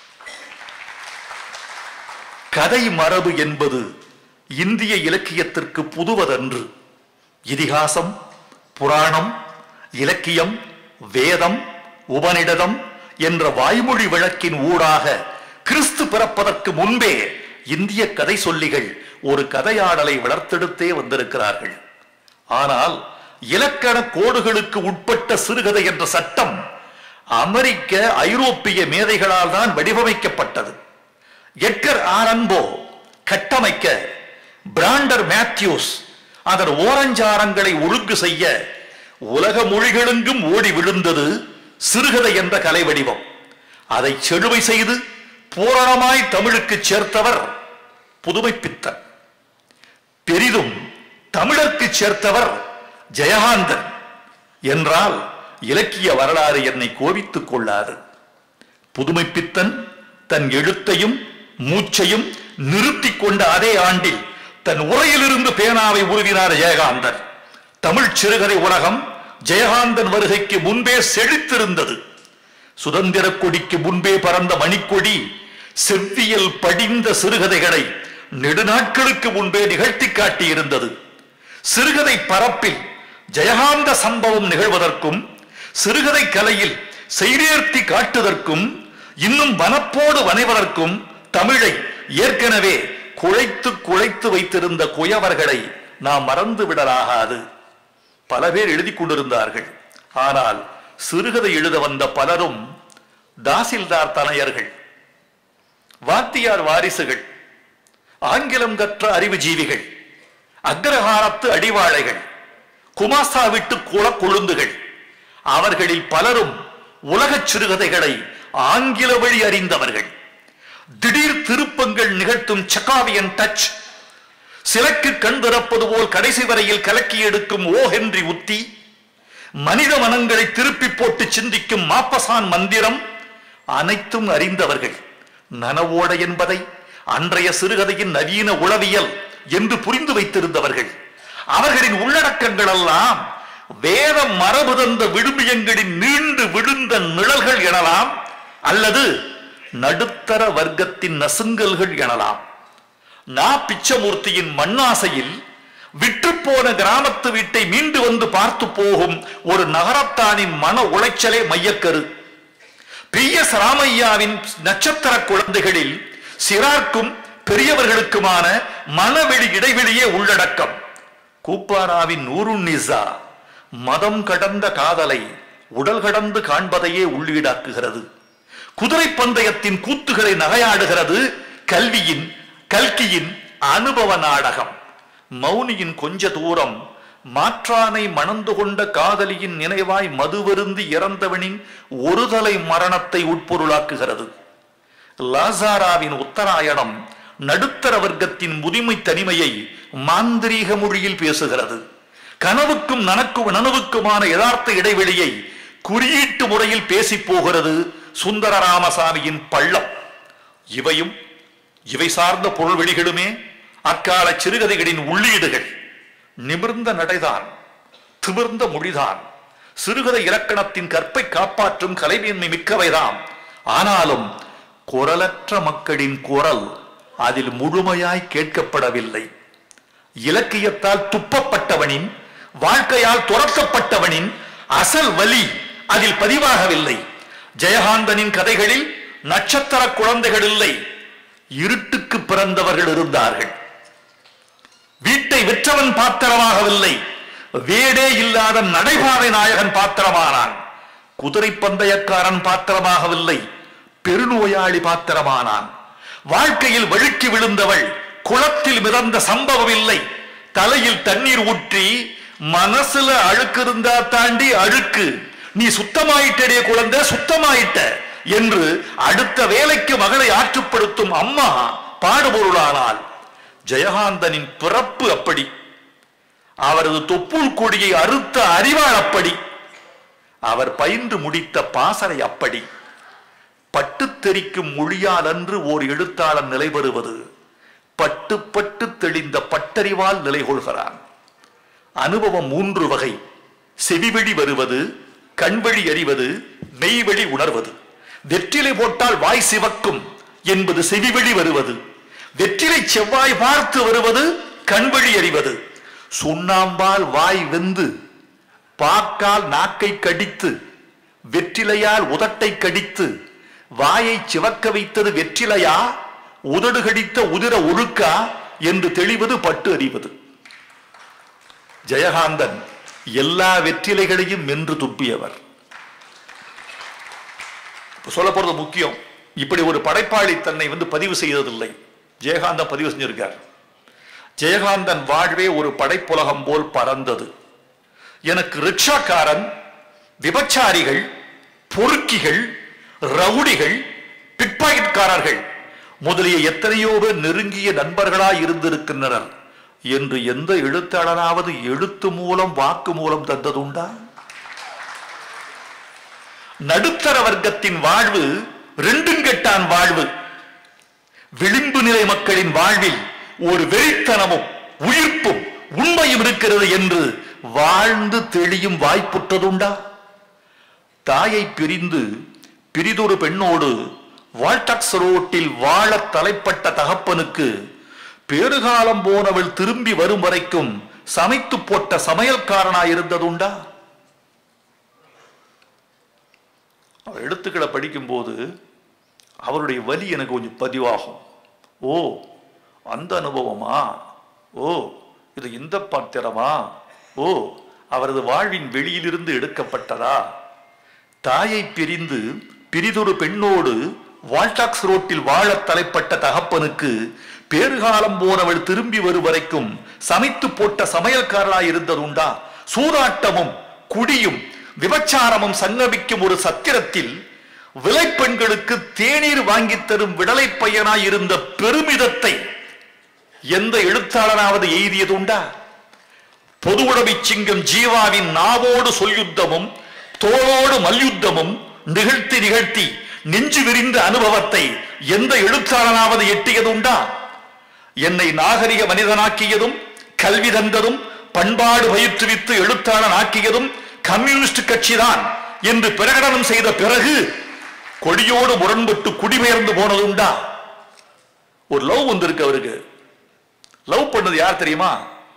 கதை மரபு என்பது இந்திய இலக்கியத்திற்கு புதுவதன்று. இதிகாசம், புராணம், இலக்கியம், வேதம், உபநிடதம் என்ற வாய்மொழி வழக்கின் ஊடாக கிறிஸ்து பிறப்பதற்கு முன்பே இந்திய கதை சொல்லிகள் ஒரு கதையாடலை வளர்த்தெடுத்தே வந்திருக்கிறார்கள். ஆனால் இலக்கண கோடுகளுக்கு உட்பட்ட சிறுகதை என்ற சட்டம் அமெரிக்க ஐரோப்பிய மேதைகளால் தான் வடிவமைக்கப்பட்டது. எட்கர் ஆலன் போ கட்டமைக்க, பிராண்டர் மேத்யூஸ் அதன் ஓரஞ்சாரங்களை ஒழுங்கு செய்ய உலக மொழிகளெங்கும் ஓடி விழுந்தது சிறுகதை என்ற கலை வடிவம். அதை செழுமை செய்து பூரணமாய் தமிழுக்கு சேர்த்தவர் புதுமைப்பித்தன். பெரிதும் தமிழருக்கு சேர்த்தவர் ஜெயகாந்தன் என்றால் இலக்கிய வரலாறு என்னை கோபித்துக் கொள்ளாது. புதுமைப்பித்தன் தன் எழுத்தையும் மூச்சையும் நிறுத்திக் கொண்ட அதே ஆண்டில் தன் உரையிலிருந்து பேனாவை உருவினார் ஜெயகாந்தன். தமிழ் சிறுகதை உலகம் ஜெயகாந்தன் வருகைக்கு முன்பே செழித்திருந்தது. சுதந்திர கொடிக்கு முன்பே பறந்த மணிக்கொடி செவ்வியல் படிந்த சிறுகதைகளை நெடுநாட்களுக்கு முன்பே நிகழ்த்தி காட்டியிருந்தது. சிறுகதை பரப்பில் ஜெயகாந்த சம்பவம் நிகழ்வதற்கும் சிறுகதை கலையில் செய்தேர்த்தி காட்டுவதற்கும் இன்னும் வனப்போடு வனைவதற்கும் தமிழை ஏற்கனவே குழைத்து குழைத்து வைத்திருந்த குயவர்களை நாம் மறந்து விடலாகாது. பல பேர் எழுதி கொண்டிருந்தார்கள். ஆனால் சிறுகதை எழுத வந்த பலரும் தாசில்தார் தனையர்கள், வாத்தியார் வாரிசுகள், ஆங்கிலம் கற்ற அறிவுஜீவிகள், அக்ரஹாரத்து அடிவாளைகள், குமாஸ்தா விட்டு குள கொழுந்துகள். அவர்களில் பலரும் உலக சிறுகதைகளை ஆங்கில வழி அறிந்தவர்கள். திடீர் திருப்பங்கள் நிகழ்த்தும் சகாவியன் டச், சிலக்கு கண் திறப்பது போல் கடைசி வரையில் கலக்கி எடுக்கும் ஓ ஹென்றி உத்தி, மனித மனங்களை திருப்பி போட்டு சிந்திக்கும் மாப்பசான் மந்திரம் அனைத்தும் அறிந்தவர்கள். நனவோட என்பதை அன்றைய சிறுகதையின் நவீன உளவியல் என்று புரிந்து வைத்திருந்தவர்கள். அவர்களின் உள்ளடக்கங்கள் எல்லாம் வேத மரபு தந்த விடுமியங்களின் நீண்டு விழுந்த நிழல்கள் எனலாம், அல்லது நடுத்தர வர்க்கத்தின் நசுங்கல்கள் எனலாம். நா பிச்சமூர்த்தியின் மண்ணாசையில் விற்றுப்போன கிராமத்து வீட்டை மீண்டு வந்து பார்த்து போகும் ஒரு நகரத்தானின் மன உளைச்சலே மையக்கரு. பி எஸ் ராமையாவின் நட்சத்திர குழந்தைகளில் சிறார்க்கும் பெரியவர்களுக்குமான மனவெளி இடைவெளியே உள்ளடக்கம். கூப்பாராவின் நூருன்னிசா மதம் கடந்த காதலை உடல் கடந்து காண்பதையே உள்ளீடாக்குகிறது. குதிரை பந்தயத்தின் கூத்துகளை நகையாடுகிறது கல்வியின் கல்கியின் அனுபவ நாடகம். மௌனியின் கொஞ்ச தூரம் மாற்றானை மணந்து கொண்ட காதலியின் நினைவாய் மதுவருந்தி இறந்தவனின் ஒரு தலை மரணத்தை உட்பொருளாக்குகிறது. லாசாராவின் உத்தராயணம் நடுத்தர வர்க்கத்தின் முதுமை தனிமையை மாந்திரீக மொழியில் பேசுகிறது. கனவுக்கும் நனக்கு நனவுக்குமான யதார்த்த இடைவெளியை குறியீட்டு முறையில் பேசி போகிறது சுந்தர ராமசாமியின் பள்ளம். இவையும் இவை சார்ந்த பொருள் வெளிகளுமே அக்கால சிறுகதைகளின் உள்ளீடுகள். நிமிர்ந்த நடைதான், திமிர்ந்த மொழிதான் சிறுகதை இலக்கணத்தின் கற்பை காப்பாற்றும் கலைமேன்மை மிக்கவைதான். ஆனாலும் குரலற்ற மக்களின் குரல் அதில் முழுமையாய் கேட்கப்படவில்லை. இலக்கியத்தால் துப்பப்பட்டவனின், வாழ்க்கையால் துரத்தப்பட்டவனின் அசல் வலி அதில் பதிவாகவில்லை. ஜெயகாந்தனின் கதைகளில் நட்சத்திர குழந்தைகள் இல்லை, இருட்டுக்கு பிறந்தவர்கள் இருந்தார்கள். வீட்டை விற்றவன் பாத்திரமாகவில்லை, வீடே இல்லாத நடைபாதை நாயகன் பாத்திரமானான். குதிரை பந்தயக்காரன் பாத்திரமாகவில்லை, பெருநோயாளி பாத்திரமானான். வாழ்க்கையில் வழுக்கி விழுந்தவள் குளத்தில் மிதந்த சம்பவம் இல்லை. தலையில் தண்ணீர் ஊற்றி மனசுல அழுக்கு இருந்தா தாண்டி அழுக்கு, நீ சுத்தமாயிட்டே குழந்தை, சுத்தமாயிட்ட என்று அடுத்த வேலைக்கு மகளை ஆற்றுப்படுத்தும் அம்மா பாடுபொருளானால். ஜெயகாந்தனின் பிறப்பு அப்படி, அவரது தொப்புள் கொடியை அறுத்த அறிவாள் அப்படி, அவர் பயின்று முடித்த பாசறை அப்படி. பட்டு தெரிக்கும் மொழியால் அன்று ஓர் எழுத்தாளன் நிலை பெறுவது, பட்டு பட்டு தெளிந்த பட்டறிவால் நிலை கொள்கிறான். அனுபவம் மூன்று வகை: செவிவழி வருவது, கண்வழி அறிவது, மெய்வழி உணர்வது. வெற்றிலை போட்டால் வாய் சிவக்கும் என்பது செவிவழி வருவது. வெற்றிலை செவ்வாய் பார்த்து வருவது கண்வழி அறிவது. சுண்ணாம்பால் வாய் வெந்து, பாக்கால் நாக்கை கடித்து, வெற்றிலையால் உதட்டை கடித்து, வாயை சிவக்க வைத்தது வெற்றிலையா, உதடு கடித்த உதிர ஒழுக்கா என்று தெளிவது பட்டு அறிவது. ஜெயகாந்தன் எல்லா வெற்றிலைகளையும் மென்று துப்பியவர். சொல்ல போறது முக்கியம். இப்படி ஒரு படைப்பாளி தன்னை வந்து பதிவு செய்ததில்லை, ஜெயகாந்தன் பதிவு செஞ்சிருக்கார். ஜெயகாந்தன் வாழ்வே ஒரு படைப்புலகம் போல் பறந்தது. எனக்கு ரிக்ஷாக்காரன், விபச்சாரிகள், பொறுக்கிகள், ரவுடிகள், பிக்பாக்கெட்காரர்கள் முதலிய எத்தனையோ பேர் நெருங்கிய நண்பர்களாய் இருந்திருக்கின்றனர் என்று எந்த எழுத்தாளராவது எழுத்து மூலம் வாக்கு மூலம் தந்ததுண்டா? நடுத்தர வர்க்கத்தின் வாழ்வு ரெண்டும் கெட்டான் வாழ்வு. விளிம்பு நிலை மக்களின் வாழ்வில் ஒரு வெறித்தனமும் உயிர்ப்பும் உண்மையும் இருக்கிறது என்று வாழ்ந்து தெளியும் வாய்ப்புற்றதுண்டா? தாயை பிரிந்து பிரிதொரு பெண்ணோடு வால்டாக்ஸ் ரோட்டில் வாழ தலைப்பட்ட தகப்பனுக்கு பேறுகாலம் போனவள் திரும்பி வரும் வரைக்கும் சமைத்து போட்ட சமையல்காரனாயிருந்ததுண்டா? அவர் எழுத்துக்களை படிக்கும் போது அவருடைய வலி எனக்கு கொஞ்சம் பதிவாகும். ஓ, அந்த அனுபவமா? ஓ, இது இந்த பாத்திரமா? ஓ, அவரது வாழ்வின் வெளியிலிருந்து எடுக்கப்பட்டதா? தாயை பிரிந்து பிரிதொரு பெண்ணோடு வால்டாக்ஸ் ரோட்டில் வாழ தலைப்பட்ட தகப்பனுக்கு பேறுகாலம் போனவள் திரும்பி வரும் வரைக்கும் சமைத்து போட்ட சமையல்காரனாய் இருந்ததுண்டா? சூதாட்டமும் குடியும் விபச்சாரமும் சங்கமிக்கும் ஒரு சத்திரத்தில் விலைப்பெண்களுக்கு தேநீர் வாங்கி தரும் விடலை பையனாய் இருந்த பெருமிதத்தை எந்த எழுத்தாளனாவது எய்தியதுண்டா? பொதுவுடைமை சிங்கம் ஜீவாவின் நாவோடு சொல்யுத்தமும் தோளோடு மல்யுத்தமும் நிகழ்த்தி நிகழ்த்தி நெஞ்சு விரிந்த அனுபவத்தை எந்த எழுத்தாளனாவது எட்டியதுண்டா? என்னை நாகரிக மனிதனாக்கியதும் கல்வி தந்ததும் பண்பாடு பயிற்றுவித்து எழுத்தாளன் ஆக்கியதும் கம்யூனிஸ்ட் கட்சிதான் என்று பிரகடனம் செய்த பிறகு கொடியோடு முரண்பட்டு குடிபெயர்ந்து போனதுண்டா? ஒரு லவ் வந்திருக்கு அவருக்கு. லவ் பண்ணது யார் தெரியுமா?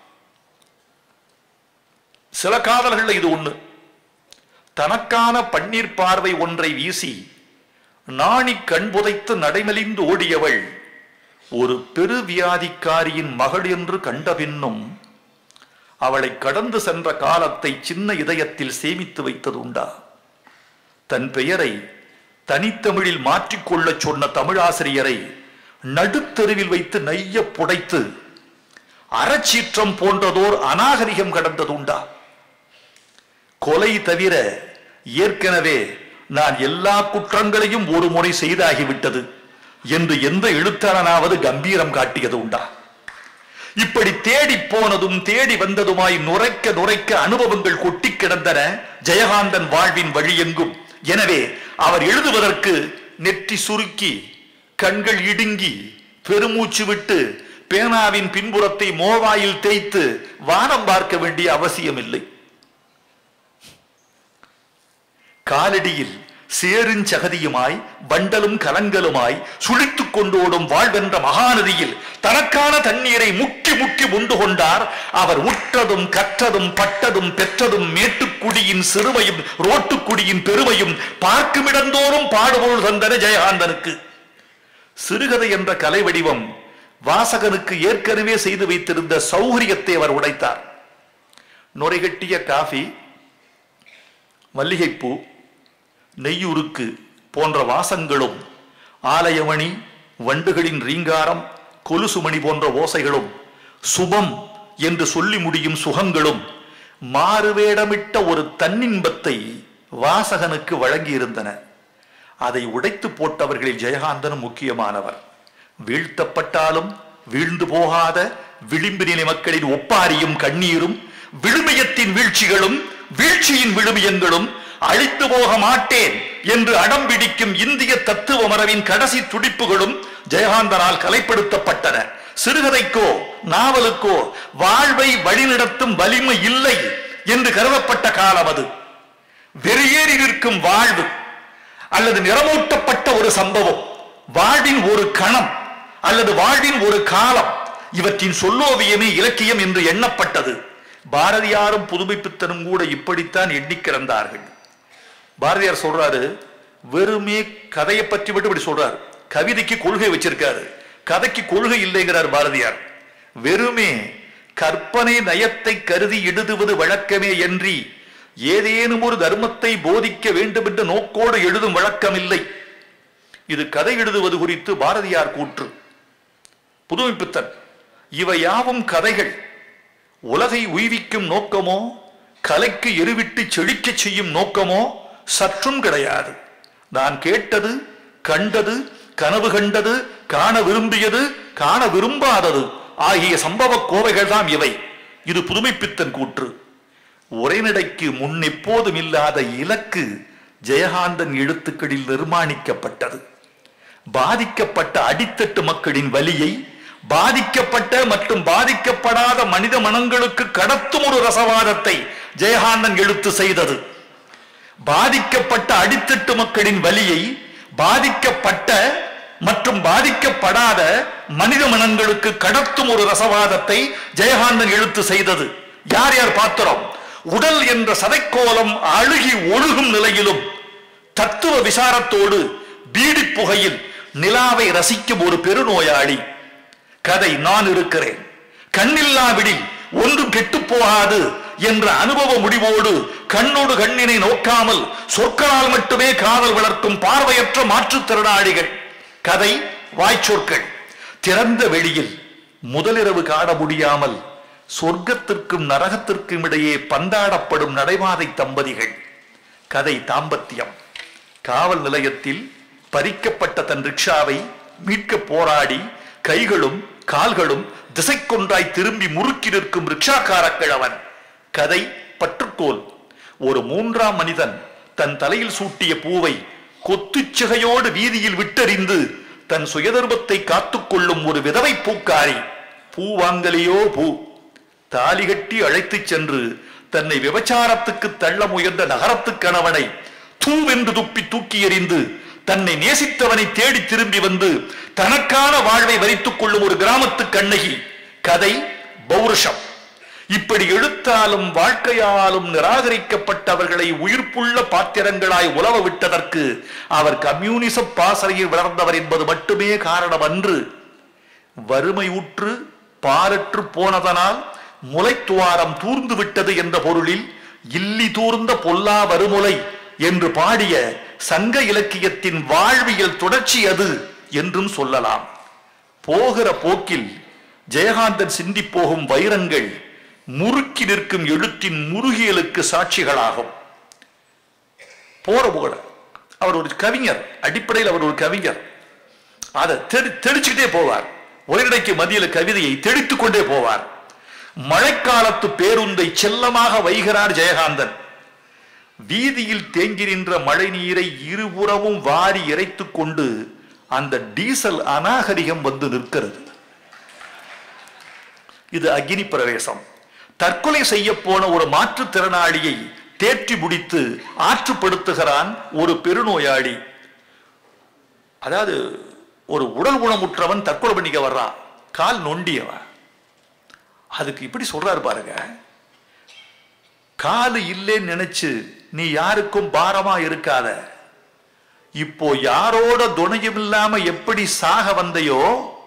சில காதல்கள் இது ஒண்ணு. தனக்கான பன்னீர் பார்வை ஒன்றை வீசி நாணி கண் புதைத்து நடைமெலிந்து ஓடியவள் ஒரு பெரு வியாதிக்காரியின் மகள் என்று கண்ட பின்னும் அவளை கடந்து சென்ற காலத்தை சின்ன இதயத்தில் சேமித்து வைத்தது உண்டா? தன் பெயரை தனித்தமிழில் மாற்றிக்கொள்ள சொன்ன தமிழாசிரியரை நடுத்தெருவில் வைத்து நைய புடைத்து அறச்சீற்றம் போன்றதோர் அநாகரிகம் கடந்தது உண்டா? கொலை தவிர ஏற்கனவே நான் எல்லா குற்றங்களையும் ஒரு முறை செய்தாகிவிட்டது என்று எந்த எழுத்தாளனாவது கம்பீரம் காட்டியது உண்டா? இப்படி தேடி போனதும் தேடி வந்ததுமாய் நுரைக்க நுரைக்க அனுபவங்கள் கொட்டி கிடந்தன ஜெயகாந்தன் வாழ்வின் வழியெங்கும். எனவே அவர் எழுதுவதற்கு நெற்றி சுருக்கி கண்கள் இடுங்கி பெருமூச்சு விட்டு பேனாவின் பின்புறத்தை மோவாயில் தேய்த்து வானம் பார்க்க வேண்டிய அவசியம் இல்லை. காலடியில் சேருஞ்சகதியுமாய் வண்டலும் கலங்கலுமாய் சுழித்துக் கொண்டோடும் வாழ்வென்ற மகாநதியில் தனக்கான தண்ணீரை முக்கி முக்கி உண்டு கொண்டார். அவர் உற்றதும் கற்றதும் பட்டதும் பெற்றதும் மேட்டுக்குடியின் சிறுமையும் ரோட்டுக்குடியின் பெருமையும் பார்க்குமிடந்தோறும் பாடுபொருள் தந்தன ஜெயகாந்தனுக்கு. சிறுகதை என்ற கலை வடிவம் வாசகனுக்கு ஏற்கனவே செய்து வைத்திருந்த சௌகரியத்தை அவர் உடைத்தார். நுரைகட்டிய காஃபி, மல்லிகைப்பூ, நெய்யுருக்கு போன்ற வாசங்களும், ஆலயமணி, வண்டுகளின் ரீங்காரம், கொலுசுமணி போன்ற ஓசைகளும், சுபம் என்று சொல்லி முடியும் சுகங்களும் மாறுவேடமிட்ட ஒரு தன்னின்பத்தை வாசகனுக்கு வழங்கியிருந்தன. அதை உடைத்து போட்டவர்களில் ஜெயகாந்தனும் முக்கியமானவர். வீழ்த்தப்பட்டாலும் வீழ்ந்து போகாத விளிம்பு நிலை மக்களின் ஒப்பாரியும் கண்ணீரும், விழுமியத்தின் வீழ்ச்சிகளும் வீழ்ச்சியின் விழுமியங்களும், அழித்து போக மாட்டேன் என்று அடம் பிடிக்கும் இந்திய தத்துவ மரபின் கடைசி துடிப்புகளும் ஜெயகாந்தனால் கலைப்படுத்தப்பட்டன. சிறுகதைக்கோ நாவலுக்கோ வாழ்வை வழிநடத்தும் வலிமை இல்லை என்று கருதப்பட்ட காலம் அது. வெறியேறி நிற்கும் வாழ்வு அல்லது நிறமூட்டப்பட்ட ஒரு சம்பவம், வாழ்வின் ஒரு கணம் அல்லது வாழ்வின் ஒரு காலம், இவற்றின் சொல்லோவியமே இலக்கியம் என்று எண்ணப்பட்டது. பாரதியாரும் புதுமைப்பித்தனும் கூட இப்படித்தான் எண்ணி கிடந்தார்கள். பாரதியார் சொல்றாரு, வெறுமே கதையை பற்றி மட்டும் இப்படி சொல்றாரு. கவிதைக்கு கொள்கை வச்சிருக்காரு, கதைக்கு கொள்கை இல்லைங்கிறார் பாரதியார். வெறுமே கற்பனை நயத்தை கருதி எழுதுவது வழக்கமே என்றி ஏதேனும் ஒரு தர்மத்தை போதிக்க வேண்டும் என்ற நோக்கோடு எழுதும் வழக்கம் இல்லை. இது கதை எழுதுவது குறித்து பாரதியார் கூற்று. புதுமைப்பித்தன், இவை யாவும் கதைகள். உலகை உய்விக்கும் நோக்கமோ கலைக்கு எருவிட்டு செழிக்க செய்யும் நோக்கமோ சற்றும் கிடையாது. நான் கேட்டது, கண்டது, கனவு கண்டது, காண விரும்பியது, காண விரும்பாதது ஆகிய சம்பவ கோவைகள் தான் இவை. இது புதுமைப்பித்தன் கூற்று. உரைநடைக்கு முன் எப்போதும் இல்லாத இலக்கு ஜெயகாந்தன் எழுத்துக்களில் நிர்மாணிக்கப்பட்டது. பாதிக்கப்பட்ட அடித்தட்டு மக்களின் வலியை பாதிக்கப்பட்ட மற்றும் பாதிக்கப்படாத மனித மனங்களுக்கு கடத்தும் ஒரு ரசவாதத்தை ஜெயகாந்தன் எழுத்து செய்தது. பாதிக்கப்பட்ட அடித்தட்டு மக்களின் வலியை பாதிக்கப்பட்ட மற்றும் பாதிக்கப்படாத மனித மனங்களுக்கு கடத்தும் ஒரு ரசவாதத்தை ஜெயகாந்தன் எழுத்து செய்தது. யார் யார் பாத்திரம்? உடல் என்ற சதைக்கோலம் அழுகி ஒழுகும் நிலையிலும் தத்துவ விசாரத்தோடு பீடி புகையில் நிலாவை ரசிக்கும் ஒரு பெருநோயாளி. கதை, நான் இருக்கிறேன், கண்ணில்லாவிடில் ஒன்றும் கெட்டு போகாது என்ற அனுபவ முடிவோடு கண்ணோடு கண்ணினை நோக்காமல் சொற்களால் மட்டுமே காதல் வளர்க்கும் பார்வையற்ற மாற்றுத்திறனாளிகள். கதை, வாய்ச்சொற்கள். திறந்த வெளியில் முதலிரவு காண முடியாமல் சொர்க்கத்திற்கும் நரகத்திற்கும் இடையே பந்தாடப்படும் நடைபாதை தம்பதிகள். கதை, தாம்பத்தியம். காவல் நிலையத்தில் பறிக்கப்பட்ட தன் ரிக்ஷாவை மீட்க போராடி கைகளும் கால்களும் திசைக்கொன்றாய் திரும்பி முறுக்கி நிற்கும் ரிக்ஷாக்கார கிழவன். கதை, பற்றுக்கோல். ஒரு மூன்றாம் மனிதன் தன் தலையில் சூட்டிய பூவை கொத்துச்சிகையோடு வீதியில் விட்டறிந்து தன் சுயதர்மத்தை காத்துக்கொள்ளும் ஒரு விதவை பூக்காரி. பூ வாங்கலையோ பூ. தாலி கட்டி அழைத்துச் சென்று தன்னை விபச்சாரத்துக்கு தள்ள முயன்ற நகரத்து கணவனை தூவென்று துப்பி தூக்கி எறிந்து தன்னை நேசித்தவனை தேடி திரும்பி வந்து தனக்கான வாழ்வை வரித்துக் கொள்ளும் ஒரு கிராமத்து கண்ணகி. கதை, பௌருஷம். இப்படி எழுத்தாலும் வாழ்க்கையாலும் நிராகரிக்கப்பட்டவர்களை உயிர்ப்புள்ள பாத்திரங்களாய் உலவ விட்டதற்கு அவர் கம்யூனிச பாசறையில் வளர்ந்தவர் என்பது மட்டுமே காரணம் அன்று. வறுமை உற்று பாரற்று போனதனால் முளைத்துவாரம் தூர்ந்து விட்டது என்ற பொருளில் இல்லி தூர்ந்த பொல்லா வருமுலை என்று பாடிய சங்க இலக்கியத்தின் வாழ்வியல் தொடர்ச்சி அது என்றும் சொல்லலாம். போகிற போக்கில் ஜெயகாந்தன் சிந்தி போகும் வைரங்கள் முறுக்கி நிற்கும் எழுத்தின் முருகியலுக்கு சாட்சிகளாகும். போற போல அவர் ஒரு கவிஞர், அடிப்படையில் அவர் ஒரு கவிஞர். அதை தெளிச்சுக்கிட்டே போவார். உரைநடைக்கு மத்தியில கவிதையை தெளித்துக் கொண்டே போவார். மழைக்காலத்து பேருந்தை செல்லமாக வைகிறார் ஜெயகாந்தன். வீதியில் தேங்கி நின்ற மழை நீரை இருபுறமும் வாரி இறைத்துக் கொண்டு அந்த டீசல் அநாகரிகம் வந்து நிற்கிறது. இது அக்னி பிரவேசம். தற்கொலை செய்ய போன ஒரு மாற்றுத்திறனாளியை தேற்றி முடித்து ஆற்றுப்படுத்துகிறான் ஒரு பெருநோயாளி. அதாவது ஒரு உடல் குணமுற்றவன் தற்கொலை பண்ணிக்க வர்றான், கால் நொண்டியவன். அதுக்கு இப்படி சொல்றாரு பாருங்க, காலு இல்லைன்னு நினைச்சு நீ யாருக்கும் பாரமா இருக்காத. இப்போ யாரோட துணையும் இல்லாம எப்படி சாக வந்தையோ,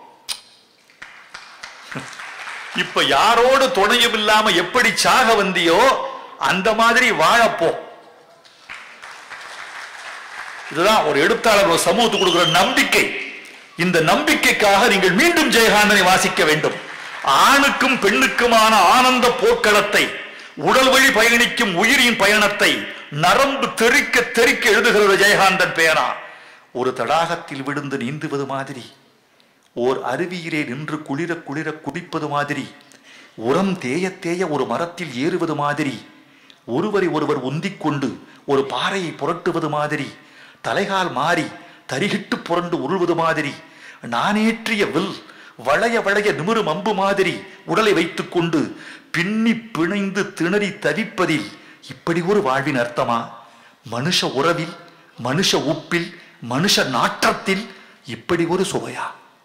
இப்ப யாரோட துணையும் இல்லாம எப்படி சாக வந்தியோ அந்த மாதிரி வாழப்போ. இதுதான் ஒரு எழுத்தாளர் ஒரு சமூகத்துக்கு கொடுக்கிற நம்பிக்கை. இந்த நம்பிக்கைக்காக நீங்கள் மீண்டும் ஜெயகாந்தனை வாசிக்க வேண்டும். ஆணுக்கும் பெண்ணுக்குமான ஆனந்த போர்க்களத்தை, உடல் வழி பயணிக்கும் உயிரின் பயணத்தை நரம்பு தெறிக்க தெறிக்க எழுதுகிறது ஜெயகாந்தன் பேனா. ஒரு தடாகத்தில் விழுந்து நீந்துவது மாதிரி, ஓர் அருவியிலே நின்று குளிர குளிர குடிப்பது மாதிரி, உரம் தேய தேய ஒரு மரத்தில் ஏறுவது மாதிரி, ஒருவரை ஒருவர் உந்திக் கொண்டு ஒரு பாறையை புரட்டுவது மாதிரி, தலைகால் மாறி தரிகிட்டு புரண்டு உருள்வது மாதிரி, நானேற்றிய வில் வளைய வளைய நிமிரும் அம்பு மாதிரி உடலை வைத்துக் கொண்டு பின்னி பிணைந்து திணறி தவிப்பதில் இப்படி ஒரு வாழ்வின் அர்த்தமா? மனுஷ உறவில், மனுஷ உப்பில், மனுஷ நாற்றத்தில் இப்படி ஒரு சுவையா?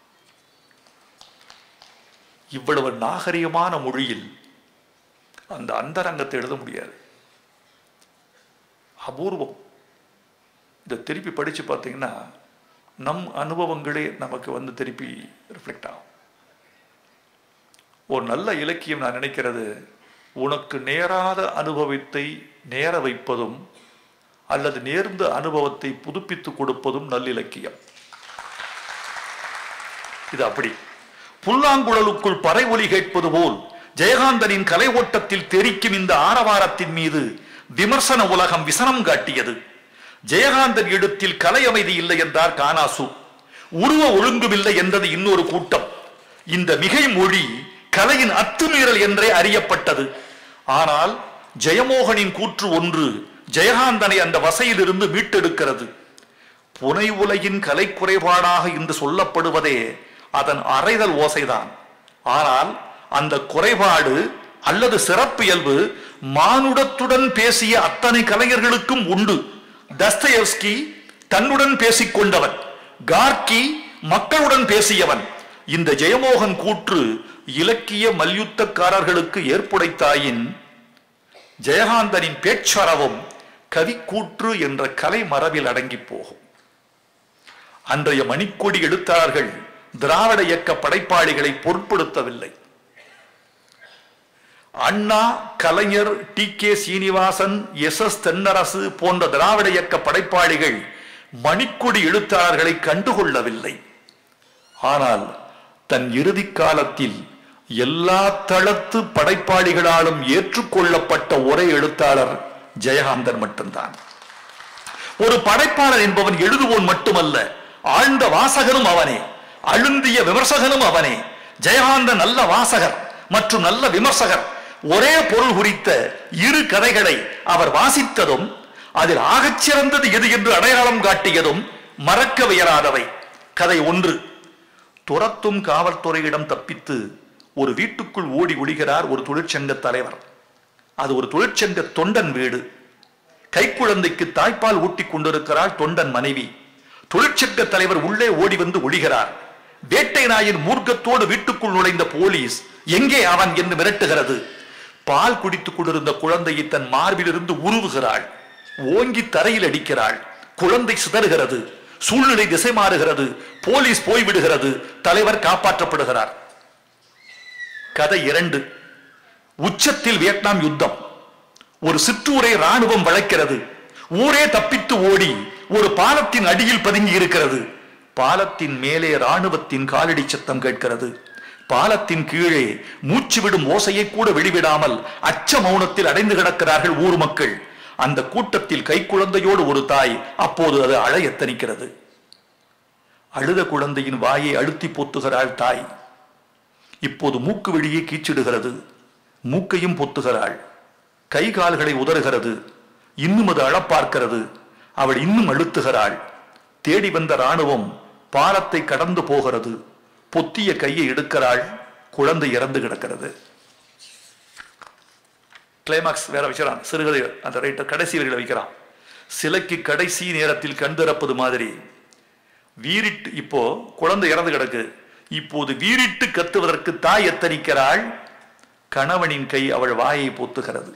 இவ்வளவு நாகரிகமான மொழியில் அந்த அந்தரங்கத்தை எழுத முடியாது. அபூர்வம். இதை திருப்பி படிச்சு பார்த்தீங்கன்னா நம் அனுபவங்களே நமக்கு வந்து திருப்பி ரிஃப்ளெக்ட் ஆகும். ஒரு நல்ல இலக்கியம் நான் நினைக்கிறது, உனக்கு நேராத அனுபவத்தை நேர வைப்பதும் அல்லது நேர்ந்த அனுபவத்தை புதுப்பித்து கொடுப்பதும் நல்லிலக்கியம். இது அப்படி. புல்லாங்குழலுக்குள் பறை ஒலி கேட்பது போல் ஜெயகாந்தனின் கலை ஓட்டத்தில் தெரிக்கும் இந்த ஆரவாரத்தின் மீது விமர்சன உலகம் விசனம் காட்டியது. ஜெயகாந்தன் எழுத்தில் கலை அமைதி இல்லை என்றார் கானாசு. உருவ ஒழுங்குமில்லை என்றது இன்னொரு கூட்டம். இந்த மிகை மொழி கலையின் அத்துமீறல் என்றே அறியப்பட்டது. ஆனால் ஜெயமோகனின் கூற்று ஒன்று ஜெயகாந்தனை அந்த வசையிலிருந்து மீட்டெடுக்கிறது. புனை உலகின் கலை குறைபாடாக இன்று சொல்லப்படுவதே அதன் அறைதல் ஓசைதான். ஆனால் அந்த குறைபாடு அல்லது சிறப்பியல்பு மானுடத்துடன் பேசிய அத்தனை கலைஞர்களுக்கும் உண்டு. தஸ்தயெவ்ஸ்கி தன்னுடன் பேசிக் கொண்டவன், கார்கி மக்களுடன் பேசியவன். இந்த ஜெயமோகன் கூற்று இலக்கிய மல்யுத்தக்காரர்களுக்கு ஏற்புடைத்தாயின் ஜெயகாந்தனின் பேச்சரவும் கவி கூற்று என்ற கலை மரபில் அடங்கி போகும். அன்றைய மணிக்கொடி எழுத்தாளர்கள் திராவிட இயக்க படைப்பாளிகளை பொருட்படுத்தவில்லை. Anna, Kalaignar, T K Srinivasan, S S Thennarasu போன்ற திராவிட இயக்க படைப்பாளிகள் மணிக்கொடி எழுத்தாளர்களை கண்டுகொள்ளவில்லை. ஆனால் தன் இறுதி காலத்தில் எல்லா தளத்து படைப்பாளிகளாலும் ஏற்றுக்கொள்ளப்பட்ட ஒரே எழுத்தாளர் ஜெயகாந்தன் மட்டும்தான். ஒரு படைப்பாளர் என்பவன் எழுதுவோன் மட்டுமல்ல, ஆழ்ந்த வாசகனும் அவனே, அழுந்திய விமர்சகனும் அவனே. ஜெயகாந்தன் நல்ல வாசகர் மற்றும் நல்ல விமர்சகர். ஒரே பொருள் குறித்த இரு கதைகளை அவர் வாசித்ததும் அதில் ஆகச்சிறந்தது எது என்று அடையாளம் காட்டியதும் மறக்க இயலாதவை. கதை ஒன்று. துரத்தும் காவல்துறையிடம் தப்பித்து ஒரு வீட்டுக்குள் ஓடி ஒளிகிறார் ஒரு தொழிற்சங்க தலைவர். அது ஒரு தொழிற்சங்க தொண்டன் வீடு. கைக்குழந்தைக்கு தாய்ப்பால் ஊட்டி கொண்டிருக்கிறாள் தொண்டன் மனைவி. தொழிற்சங்க தலைவர் உள்ளே ஓடி வந்து ஒளிகிறார். வேட்டை நாயின் மூர்க்கத்தோடு வீட்டுக்குள் நுழைந்த போலீஸ் எங்கே அவன் என்று மிரட்டுகிறது. பால் குடித்துக் கொண்டிருந்த குழந்தையை தன் மார்பிலிருந்து உருவுகிறாள். ஓங்கி தரையில் அடிக்கிறாள். குழந்தை சிதறுகிறது. சூழ்நிலை திசை மாறுகிறது. போலீஸ் போய்விடுகிறது. தலைவர் காப்பாற்றப்படுகிறார். கதை இரண்டு. உச்சத்தில் வியட்நாம் யுத்தம். ஒரு சிற்றூரை ராணுவம் வளைக்கிறது. ஊரே தப்பித்து ஓடி ஒரு பாலத்தின் அடியில் பதுங்கி இருக்கிறது. பாலத்தின் மேலே ராணுவத்தின் காலடி சத்தம் கேட்கிறது. பாலத்தின் கீழே மூச்சு விடும் ஓசையை கூட வெளிவிடாமல் அச்ச மௌனத்தில் அடைந்து கிடக்கிறார்கள் ஊர் மக்கள். அந்த கூட்டத்தில் கைக்குழந்தையோடு ஒரு தாய். அப்போது அது அழ எத்தனிக்கிறது. அழுத குழந்தையின் வாயை அழுத்தி பொத்துகிறாள் தாய். இப்போது மூக்கு வெளியே கீச்சிடுகிறது. மூக்கையும் பொத்துகிறாள். கை கால்களை உதறுகிறது. இன்னும் அது அழப்பார்க்கிறது. அவள் இன்னும் அழுத்துகிறாள். தேடி வந்த ராணுவம் பாலத்தை கடந்து போகிறது. பொத்திய கையை எடுக்கிறாள். குழந்தை இறந்து கிடக்கிறது. கிளைமாக்ஸ் வேற வச்சுறான். சிறுகதை அந்த ரைட்டர் கடைசி வரிகளை வைக்கிறான். சிலைக்கு கடைசி நேரத்தில் கண் திறப்பது மாதிரி வீரிட்டு. இப்போ குழந்தை இறந்து கிடக்கு. இப்போது வீரிட்டு கத்துவதற்கு தாய் எத்தனிக்கிறாள். கணவனின் கை அவள் வாயை பொத்துகிறது.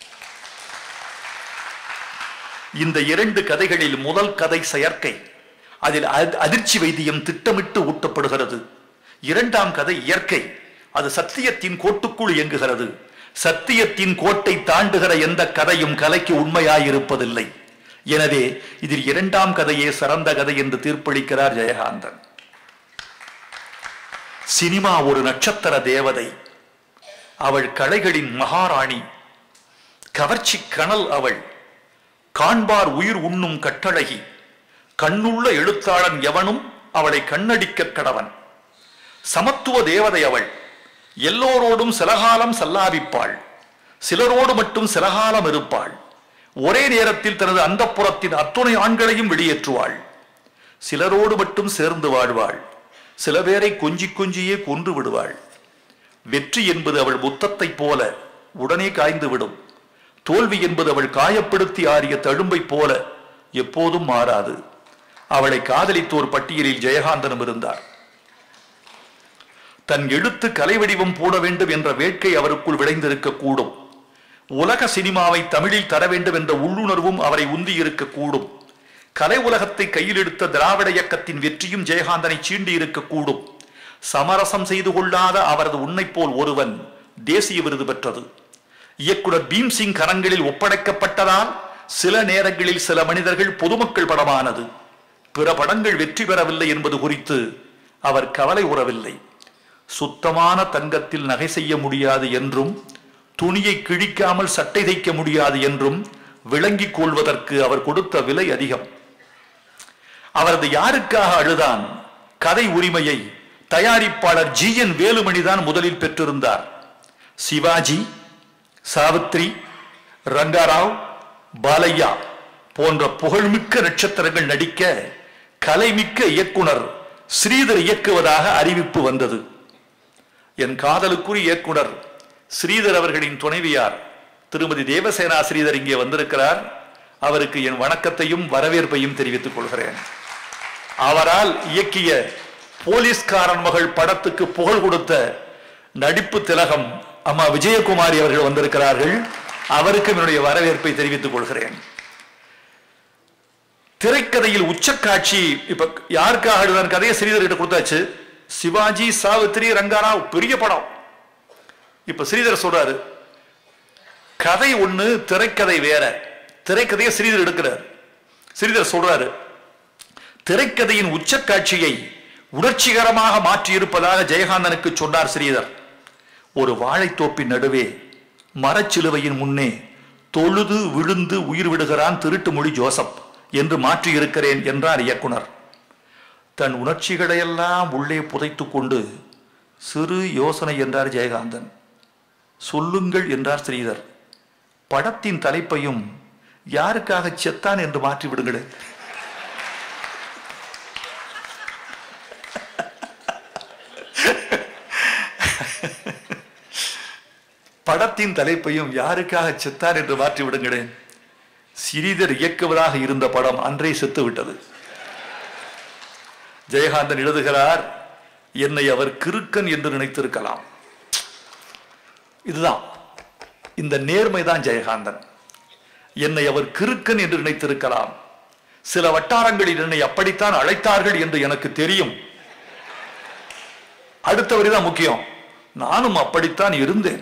இந்த இரண்டு கதைகளில் முதல் கதை செயற்கை. அதில் அதிர்ச்சி வைத்தியம் திட்டமிட்டு ஊட்டப்படுகிறது. இரண்டாம் கதை இயற்கை. அது சத்தியத்தின் கோட்டுக்குள் இயங்குகிறது. சத்தியத்தின் கோட்டை தாண்டுகிற எந்த கதையும் கலைக்கு உண்மையாயிருப்பதில்லை. எனவே இதில் இரண்டாம் கதையே சிறந்த கதை என்று தீர்ப்பளிக்கிறார் ஜெயகாந்தன். சினிமா ஒரு நட்சத்திர தேவதை, அவள் கலைகளின் மகாராணி, கவர்ச்சி கனல் அவள், காண்பார் உயிர் உண்ணும் கட்டழகி, கண்ணுள்ள எழுத்தாளன் எவனும் அவளை கண்ணடிக்க கடவன். சமத்துவ தேவதை அவள், எல்லோரோடும் சிலகாலம் சல்லாபிப்பாள், சிலரோடு மட்டும் சிலகாலம் இருப்பாள். ஒரே நேரத்தில் தனது அந்தப்புறத்தின் அத்துணை ஆண்களையும் வெளியேற்றுவாள். சிலரோடு மட்டும் சேர்ந்து வாழ்வாள், சில பேரை கொஞ்சி கொஞ்சியே கொன்று விடுவாள். வெற்றி என்பது அவள் முத்தத்தை போல உடனே காய்ந்து விடும். தோல்வி என்பது அவள் காயப்படுத்தி ஆறிய தழும்பை போல எப்போதும் மாறாது. அவளை காதலித்தோர் பட்டியலில் ஜெயகாந்தனும் இருந்தார். தன் எழுத்து கலை வடிவம் போட வேண்டும் என்ற வேட்கை அவருக்குள் விளைந்திருக்க கூடும். உலக சினிமாவை தமிழில் தர வேண்டும் என்ற உள்ளுணர்வும் அவரை உந்தி இருக்க கூடும். கலை உலகத்தை கையில் எடுத்த திராவிட இயக்கத்தின் வெற்றியும் ஜெயகாந்தனை சீண்டி இருக்க கூடும். சமரசம் செய்து கொள்ளாத அவரது உன்னை போல் ஒருவன் தேசிய விருது பெற்றது. இயக்குனர் பீம்சிங் கரங்களில் ஒப்படைக்கப்பட்டதால் சில நேரங்களில் சில மனிதர்கள் பொதுமக்கள் படமானது. பிற படங்கள் வெற்றி பெறவில்லை என்பது குறித்து அவர் கவலை உறவில்லை. சுத்தமான தங்கத்தில் நகை செய்ய முடியாது என்றும், துணியை கிழிக்காமல் சட்டை தைக்க முடியாது என்றும் விளங்கிக் கொள்வதற்கு அவர் கொடுத்த விலை அதிகம். அவரது யாருக்காக அழுதான் கதை உரிமையை தயாரிப்பாளர் ஜி என் வேலுமணிதான் முதலில் பெற்றிருந்தார். சிவாஜி, சாவித்ரி, ரங்கராவ், பாலையா போன்ற புகழ்மிக்க நட்சத்திரங்கள் நடிக்க கலைமிக்க இயக்குனர் ஸ்ரீதர் இயக்குவதாக அறிவிப்பு வந்தது. என் காதலுக்குரிய இயக்குனர் ஸ்ரீதர் அவர்களின் துணைவியார் திருமதி தேவசேனா ஸ்ரீதர் இங்கே வந்திருக்கிறார். அவருக்கு என் வணக்கத்தையும் வரவேற்பையும் தெரிவித்துக் கொள்கிறேன். அவரால் இயக்கிய போலீஸ்காரன் மகள் படத்துக்கு புகழ் கொடுத்த நடிப்பு திலகம் அம்மா விஜயகுமாரி அவர்கள் வந்திருக்கிறார்கள். அவருக்கு என்னுடைய வரவேற்பை தெரிவித்துக் கொள்கிறேன். திரைக்கதையில் உச்சக்காட்சி இப்ப யாருக்காக எழுதான கதையை ஸ்ரீதர்கிட்ட கொடுத்தாச்சு. சிவாஜி, சாவித்ரி, ரங்கராவ் பெரிய படம். இப்ப ஸ்ரீதர் சொல்றாரு, கதை ஒண்ணு, திரைக்கதை வேற. திரைக்கதையை ஸ்ரீதர் எடுக்கிறார். ஸ்ரீதர் சொல்றாரு, திரைக்கதையின் உச்சக்காட்சியை உணர்ச்சிகரமாக மாற்றி இருப்பதாக ஜெயகாந்தனுக்கு சொன்னார் ஸ்ரீதர். ஒரு வாழைத்தோப்பின் நடுவே மரச்சிலுவையின் முன்னே தொழுது விழுந்து உயிர் விடுகிறான் திருட்டு மொழி ஜோசப் என்று மாற்றி இருக்கிறேன் என்றார் இயக்குனர். தன் உணர்ச்சிகளையெல்லாம் உள்ளே புதைத்துக் கொண்டு சிறு யோசனை என்றார் ஜெயகாந்தன். சொல்லுங்கள் என்றார் ஸ்ரீதர். படத்தின் தலைப்பையும் யாருக்காக செத்தான் என்று மாற்றி விடுங்களேன். படத்தின் தலைப்பையும் யாருக்காக செத்தான் என்று மாற்றி விடுங்களேன். ஸ்ரீதர் இயக்குவதாக இருந்த படம் அன்றே செத்து விட்டது. ஜெயகாந்தன் எழுதுகிறார், என்னை அவர் கிறுக்கன் என்று நினைத்திருக்கலாம். இதுதான் இந்த நேர்மைதான் ஜெயகாந்தன். என்னை அவர் கிறுக்கன் என்று நினைத்திருக்கலாம். சில வட்டாரங்களில் என்னை அப்படித்தான் அழைத்தார்கள் என்று எனக்கு தெரியும். அடுத்த வரிதான் முக்கியம், நானும் அப்படித்தான் இருந்தேன்.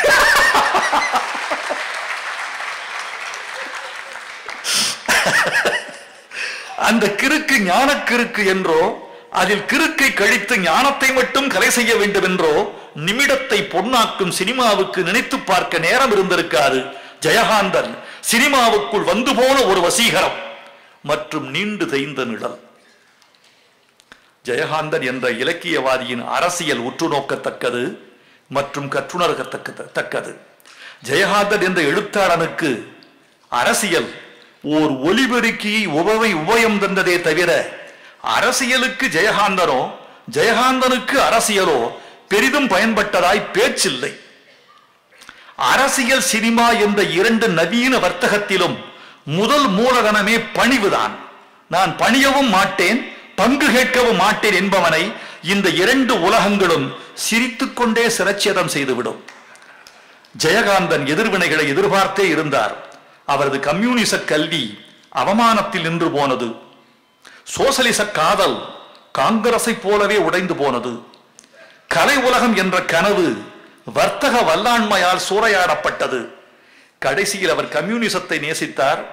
அந்த கிறுக்கு ஞான கிறுக்கு என்றோ, அதில் கிறுக்கை கழித்து ஞானத்தை மட்டும் கலை செய்ய வேண்டும் என்றோ நிமிடத்தை பொன்னாக்கும் சினிமாவுக்கு நினைத்து பார்க்க நேரம் இருந்திருக்காது. ஜெயகாந்தன் சினிமாவுக்குள் வந்து போன ஒரு வசீகரம் மற்றும் நீண்டு தைந்த நிழல். ஜெயகாந்தன் என்ற இலக்கியவாதியின் அரசியல் உற்று நோக்கத்தக்கது மற்றும் கற்றுணர்கத்தக்கது. ஜெயகாந்தன் என்ற எழுத்தாளனுக்கு அரசியல் ஓர் ஒலிபெருக்கியை உபவை உபயம் தந்ததே தவிர அரசியலுக்கு ஜெயகாந்தனோ ஜெயகாந்தனுக்கு அரசியலோ பெரிதும் பயன்பட்டதாய் பேச்சில்லை. அரசியல் சினிமா என்ற இரண்டு நவீன வர்த்தகத்திலும் முதல் மூலதனமே பணிவுதான். நான் பணியவும் மாட்டேன், பங்கு கேட்கவும் மாட்டேன் என்பவனை இந்த இரண்டு உலகங்களும் சிரித்துக் கொண்டே சிரச்சேதம் செய்துவிடும். ஜெயகாந்தன் எதிர்வினைகளை எதிர்பார்த்தே இருந்தார். அவரது கம்யூனிச கல்வி அவமானத்தில் நின்று போனது. சோசலிச காதல் காங்கிரஸை போலவே உடைந்து போனது. கலை உலகம் என்ற கனவு வர்த்தக வல்லாண்மையால் சூறையாடப்பட்டது. கடைசியில் அவர் கம்யூனிசத்தை நேசித்தார்,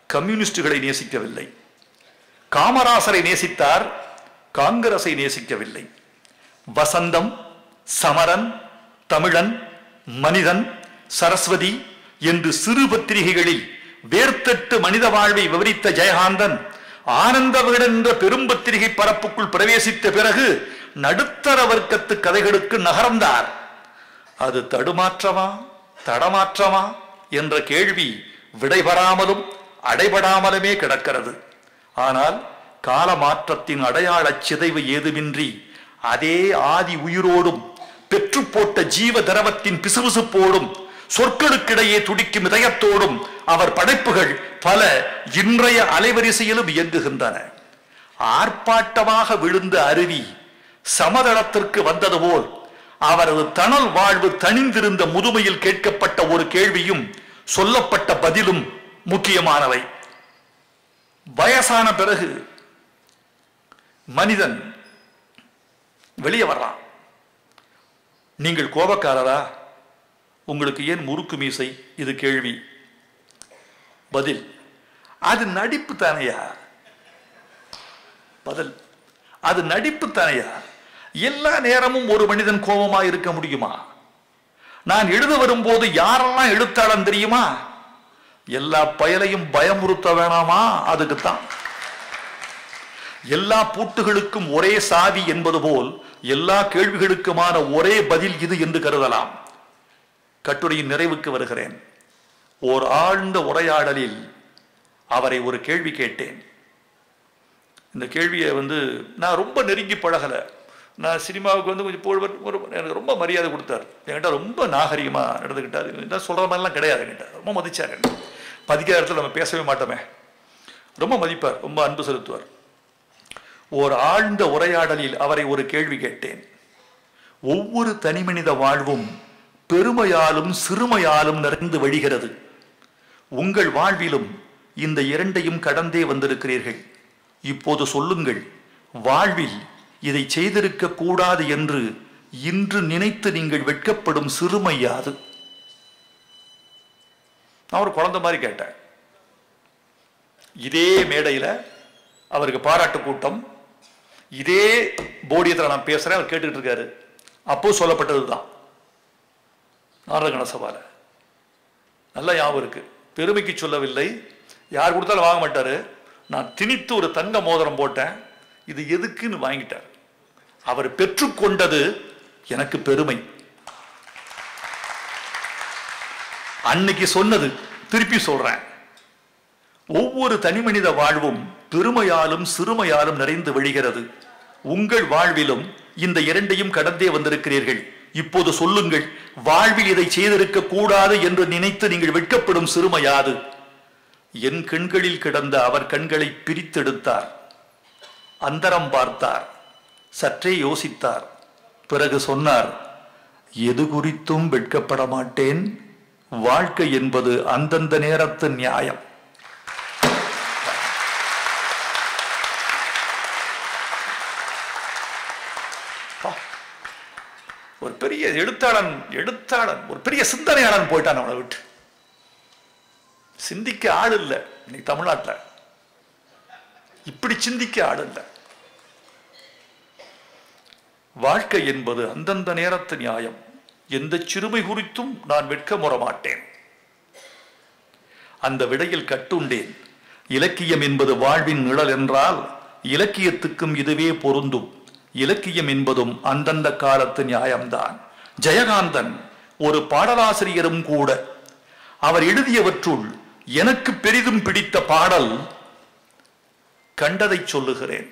கம்யூனிஸ்டுகளை நேசிக்கவில்லை. காமராசரை நேசித்தார், காங்கிரஸை நேசிக்கவில்லை. வசந்தம், சமரன், தமிழன், மனிதன், சரஸ்வதி என்று சிறு பத்திரிகைகளில் வேர்த்தட்டு மனித வாழ்வை விவரித்த ஜெயகாந்தன் ஆனந்த விகடன் என்ற பெரும் பத்திரிகை பரப்புக்குள் பிரவேசித்த பிறகு நடுத்தர வர்க்கத்து கதைகளுக்கு நகர்ந்தார். அது தடுமாற்றமா தடமாற்றமா என்ற கேள்வி விடைபெறாமலும் அடைபடாமலுமே கிடக்கிறது. ஆனால் கால மாற்றத்தின் அடையாள சிதைவு ஏதுமின்றி அதே ஆதி உயிரோடும் பெற்று போட்ட ஜீவ திரவத்தின் பிசுபிசுப்போடும் சொற்களுக்கிடையே துடிக்கும் இதயத்தோடும் அவர் படைப்புகள் பல இன்றைய அலைவரிசையிலும் இயங்குகின்றன. ஆர்ப்பாட்டமாக விழுந்த அருவி சமதளத்திற்கு வந்தது போல் அவரது தணல் வாழ்வு தணிந்திருந்த முதுமையில் கேட்கப்பட்ட ஒரு கேள்வியும் சொல்லப்பட்ட பதிலும் முக்கியமானவை. வயசான பிறகு மனிதன் வெளியே வர்றான். நீங்கள் கோபக்காரரா? உங்களுக்கு ஏன் முறுக்கு மீசை? இது கேள்வி. பதில், அது நடிப்பு தானையா? பதில், அது நடிப்பு தானையா? எல்லா நேரமும் ஒரு மனிதன் கோபமா இருக்க முடியுமா? நான் எழுத வரும்போது யாரெல்லாம் எழுத்தாளன் தெரியுமா? எல்லா பயலையும் பயமுறுத்த வேணாமா? அதுக்குத்தான். எல்லா பூட்டுகளுக்கும் ஒரே சாவி என்பது போல் எல்லா கேள்விகளுக்குமான ஒரே பதில் இது என்று கருதலாம். கட்டுரையின் நிறைவுக்கு வருகிறேன். ஓர் ஆழ்ந்த உரையாடலில் அவரை ஒரு கேள்வி கேட்டேன். இந்த கேள்வியை வந்து நான் ரொம்ப நெருங்கி பழகலை. நான் சினிமாவுக்கு வந்து கொஞ்சம் எனக்கு ரொம்ப மரியாதை கொடுத்தார். என்கிட்ட ரொம்ப நாகரிகமாக நடந்துக்கிட்டார். என்ன சொல்கிற மாதிரிலாம் கிடையாது. என்கிட்ட ரொம்ப மதிச்சார். மதிக்காத இடத்துல நம்ம பேசவே மாட்டோமே. ரொம்ப மதிப்பார், ரொம்ப அன்பு செலுத்துவார். ஓர் ஆழ்ந்த உரையாடலில் அவரை ஒரு கேள்வி கேட்டேன். ஒவ்வொரு தனிமனித வாழ்வும் பெருமையாலும் சிறுமையாலும் நிறைந்து வழிகிறது. உங்கள் வாழ்விலும் இந்த இரண்டையும் கடந்தே வந்திருக்கிறீர்கள். இப்போது சொல்லுங்கள், வாழ்வில் இதை செய்திருக்க கூடாது என்று இன்று நினைத்து நீங்கள் வெட்கப்படும் சிறுமை யாது? நான் ஒரு குழந்தை மாதிரி கேட்டேன். இதே மேடையில் அவருக்கு பாராட்டு கூட்டம், இதே போடியத்தில் நான் பேசுறேன், அவர் கேட்டுக்கிட்டு இருக்காரு. அப்போ சொல்லப்பட்டது தான் நாரகண சபால. நல்ல ஞாபகம் இருக்கு. பெருமைக்கு சொல்லவில்லை, யார் கொடுத்தாலும் வாங்க மாட்டாரு. நான் திணித்து ஒரு தங்க மோதிரம் போட்டேன், இது எதுக்குன்னு வாங்கிட்டார். அவர் பெற்றுக்கொண்டது எனக்கு பெருமை. அன்னைக்கு சொன்னது திருப்பி சொல்றேன். ஒவ்வொரு தனிமனித வாழ்வும் பெருமையாலும் சிறுமையாலும் நிறைந்து வழிகிறது. உங்கள் வாழ்விலும் இந்த இரண்டையும் கடந்தே வந்திருக்கிறீர்கள். இப்போது சொல்லுங்கள், வாழ்வில் இதை செய்திருக்க கூடாது என்று நினைத்து நீங்கள் வெட்கப்படும் சிறுமையாது? என் கண்களில் கிடந்த அவர் கண்களை பிரித்தெடுத்தார், அந்தரம் பார்த்தார், சற்றே யோசித்தார். பிறகு சொன்னார், எது குறித்தும் வெட்கப்பட மாட்டேன். வாழ்க்கை என்பது அந்தந்த நேரத்து நியாயம். ஒரு பெரிய எழுத்தாளன் எழுத்தாளன் ஒரு பெரிய சிந்தனையாளன் போயிட்டான். அவனை விட்டு சிந்திக்க ஆள் இல்லை. இன்னைக்கு தமிழ்நாட்டில் இப்படி சிந்திக்க ஆள் இல்லை. வாழ்க்கை என்பது அந்தந்த நேரத்து நியாயம். எந்த சிறுமை குறித்தும் நான் வெட்கமுற மாட்டேன். அந்த விடையில் கட்டுண்டேன். இலக்கியம் என்பது வாழ்வின் நிழல் என்றால் இலக்கியத்துக்கும் இதுவே பொருந்தும். இலக்கியம் என்பதும் அந்தந்த காலத்து நியாயம்தான். ஜெயகாந்தன் ஒரு பாடலாசிரியரும் கூட. அவர் எழுதியவற்றுள் எனக்கு பெரிதும் பிடித்த பாடல் கண்டதை சொல்லுகிறேன்,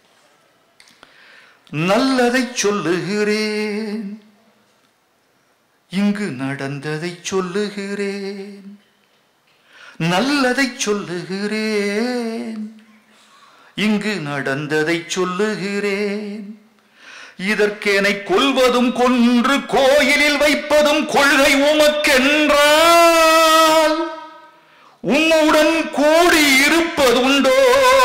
நல்லதை சொல்லுகிறேன், இங்கு நடந்ததை சொல்லுகிறேன், நல்லதை சொல்லுகிறேன், இங்கு நடந்ததை சொல்லுகிறேன். இதற்கெனை கொல்வதும் கொன்று கோயிலில் வைப்பதும் கொள்கை உமக்கென்றால் உம்முடன் கூடி இருப்பதுண்டோ,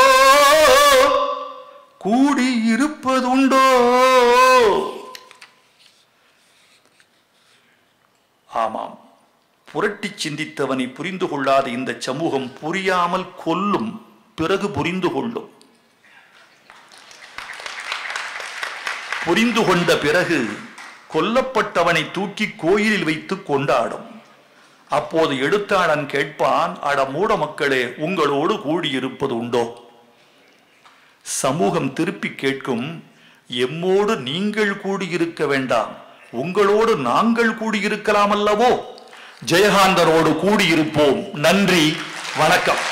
கூடி இருப்பதுண்டோ? ஆமாம், புரட்டி சிந்தித்தவனை புரிந்து கொள்ளாத இந்த சமூகம் புரியாமல் கொல்லும், பிறகு புரிந்து கொள்ளும். புரிந்து கொண்ட பிறகு கொல்லப்பட்டவனை தூக்கி கோயிலில் வைத்து கொண்டாடும். அப்போது எழுத்தாளன் கேட்பான், அட மூட மக்களே, உங்களோடு கூடியிருப்பது உண்டோ? சமூகம் திருப்பி கேட்கும், எம்மோடு நீங்கள் கூடியிருக்க வேண்டாம், உங்களோடு நாங்கள் கூடியிருக்கலாம் அல்லவோ? ஜெயகாந்தரோடு கூடியிருப்போம். நன்றி, வணக்கம்.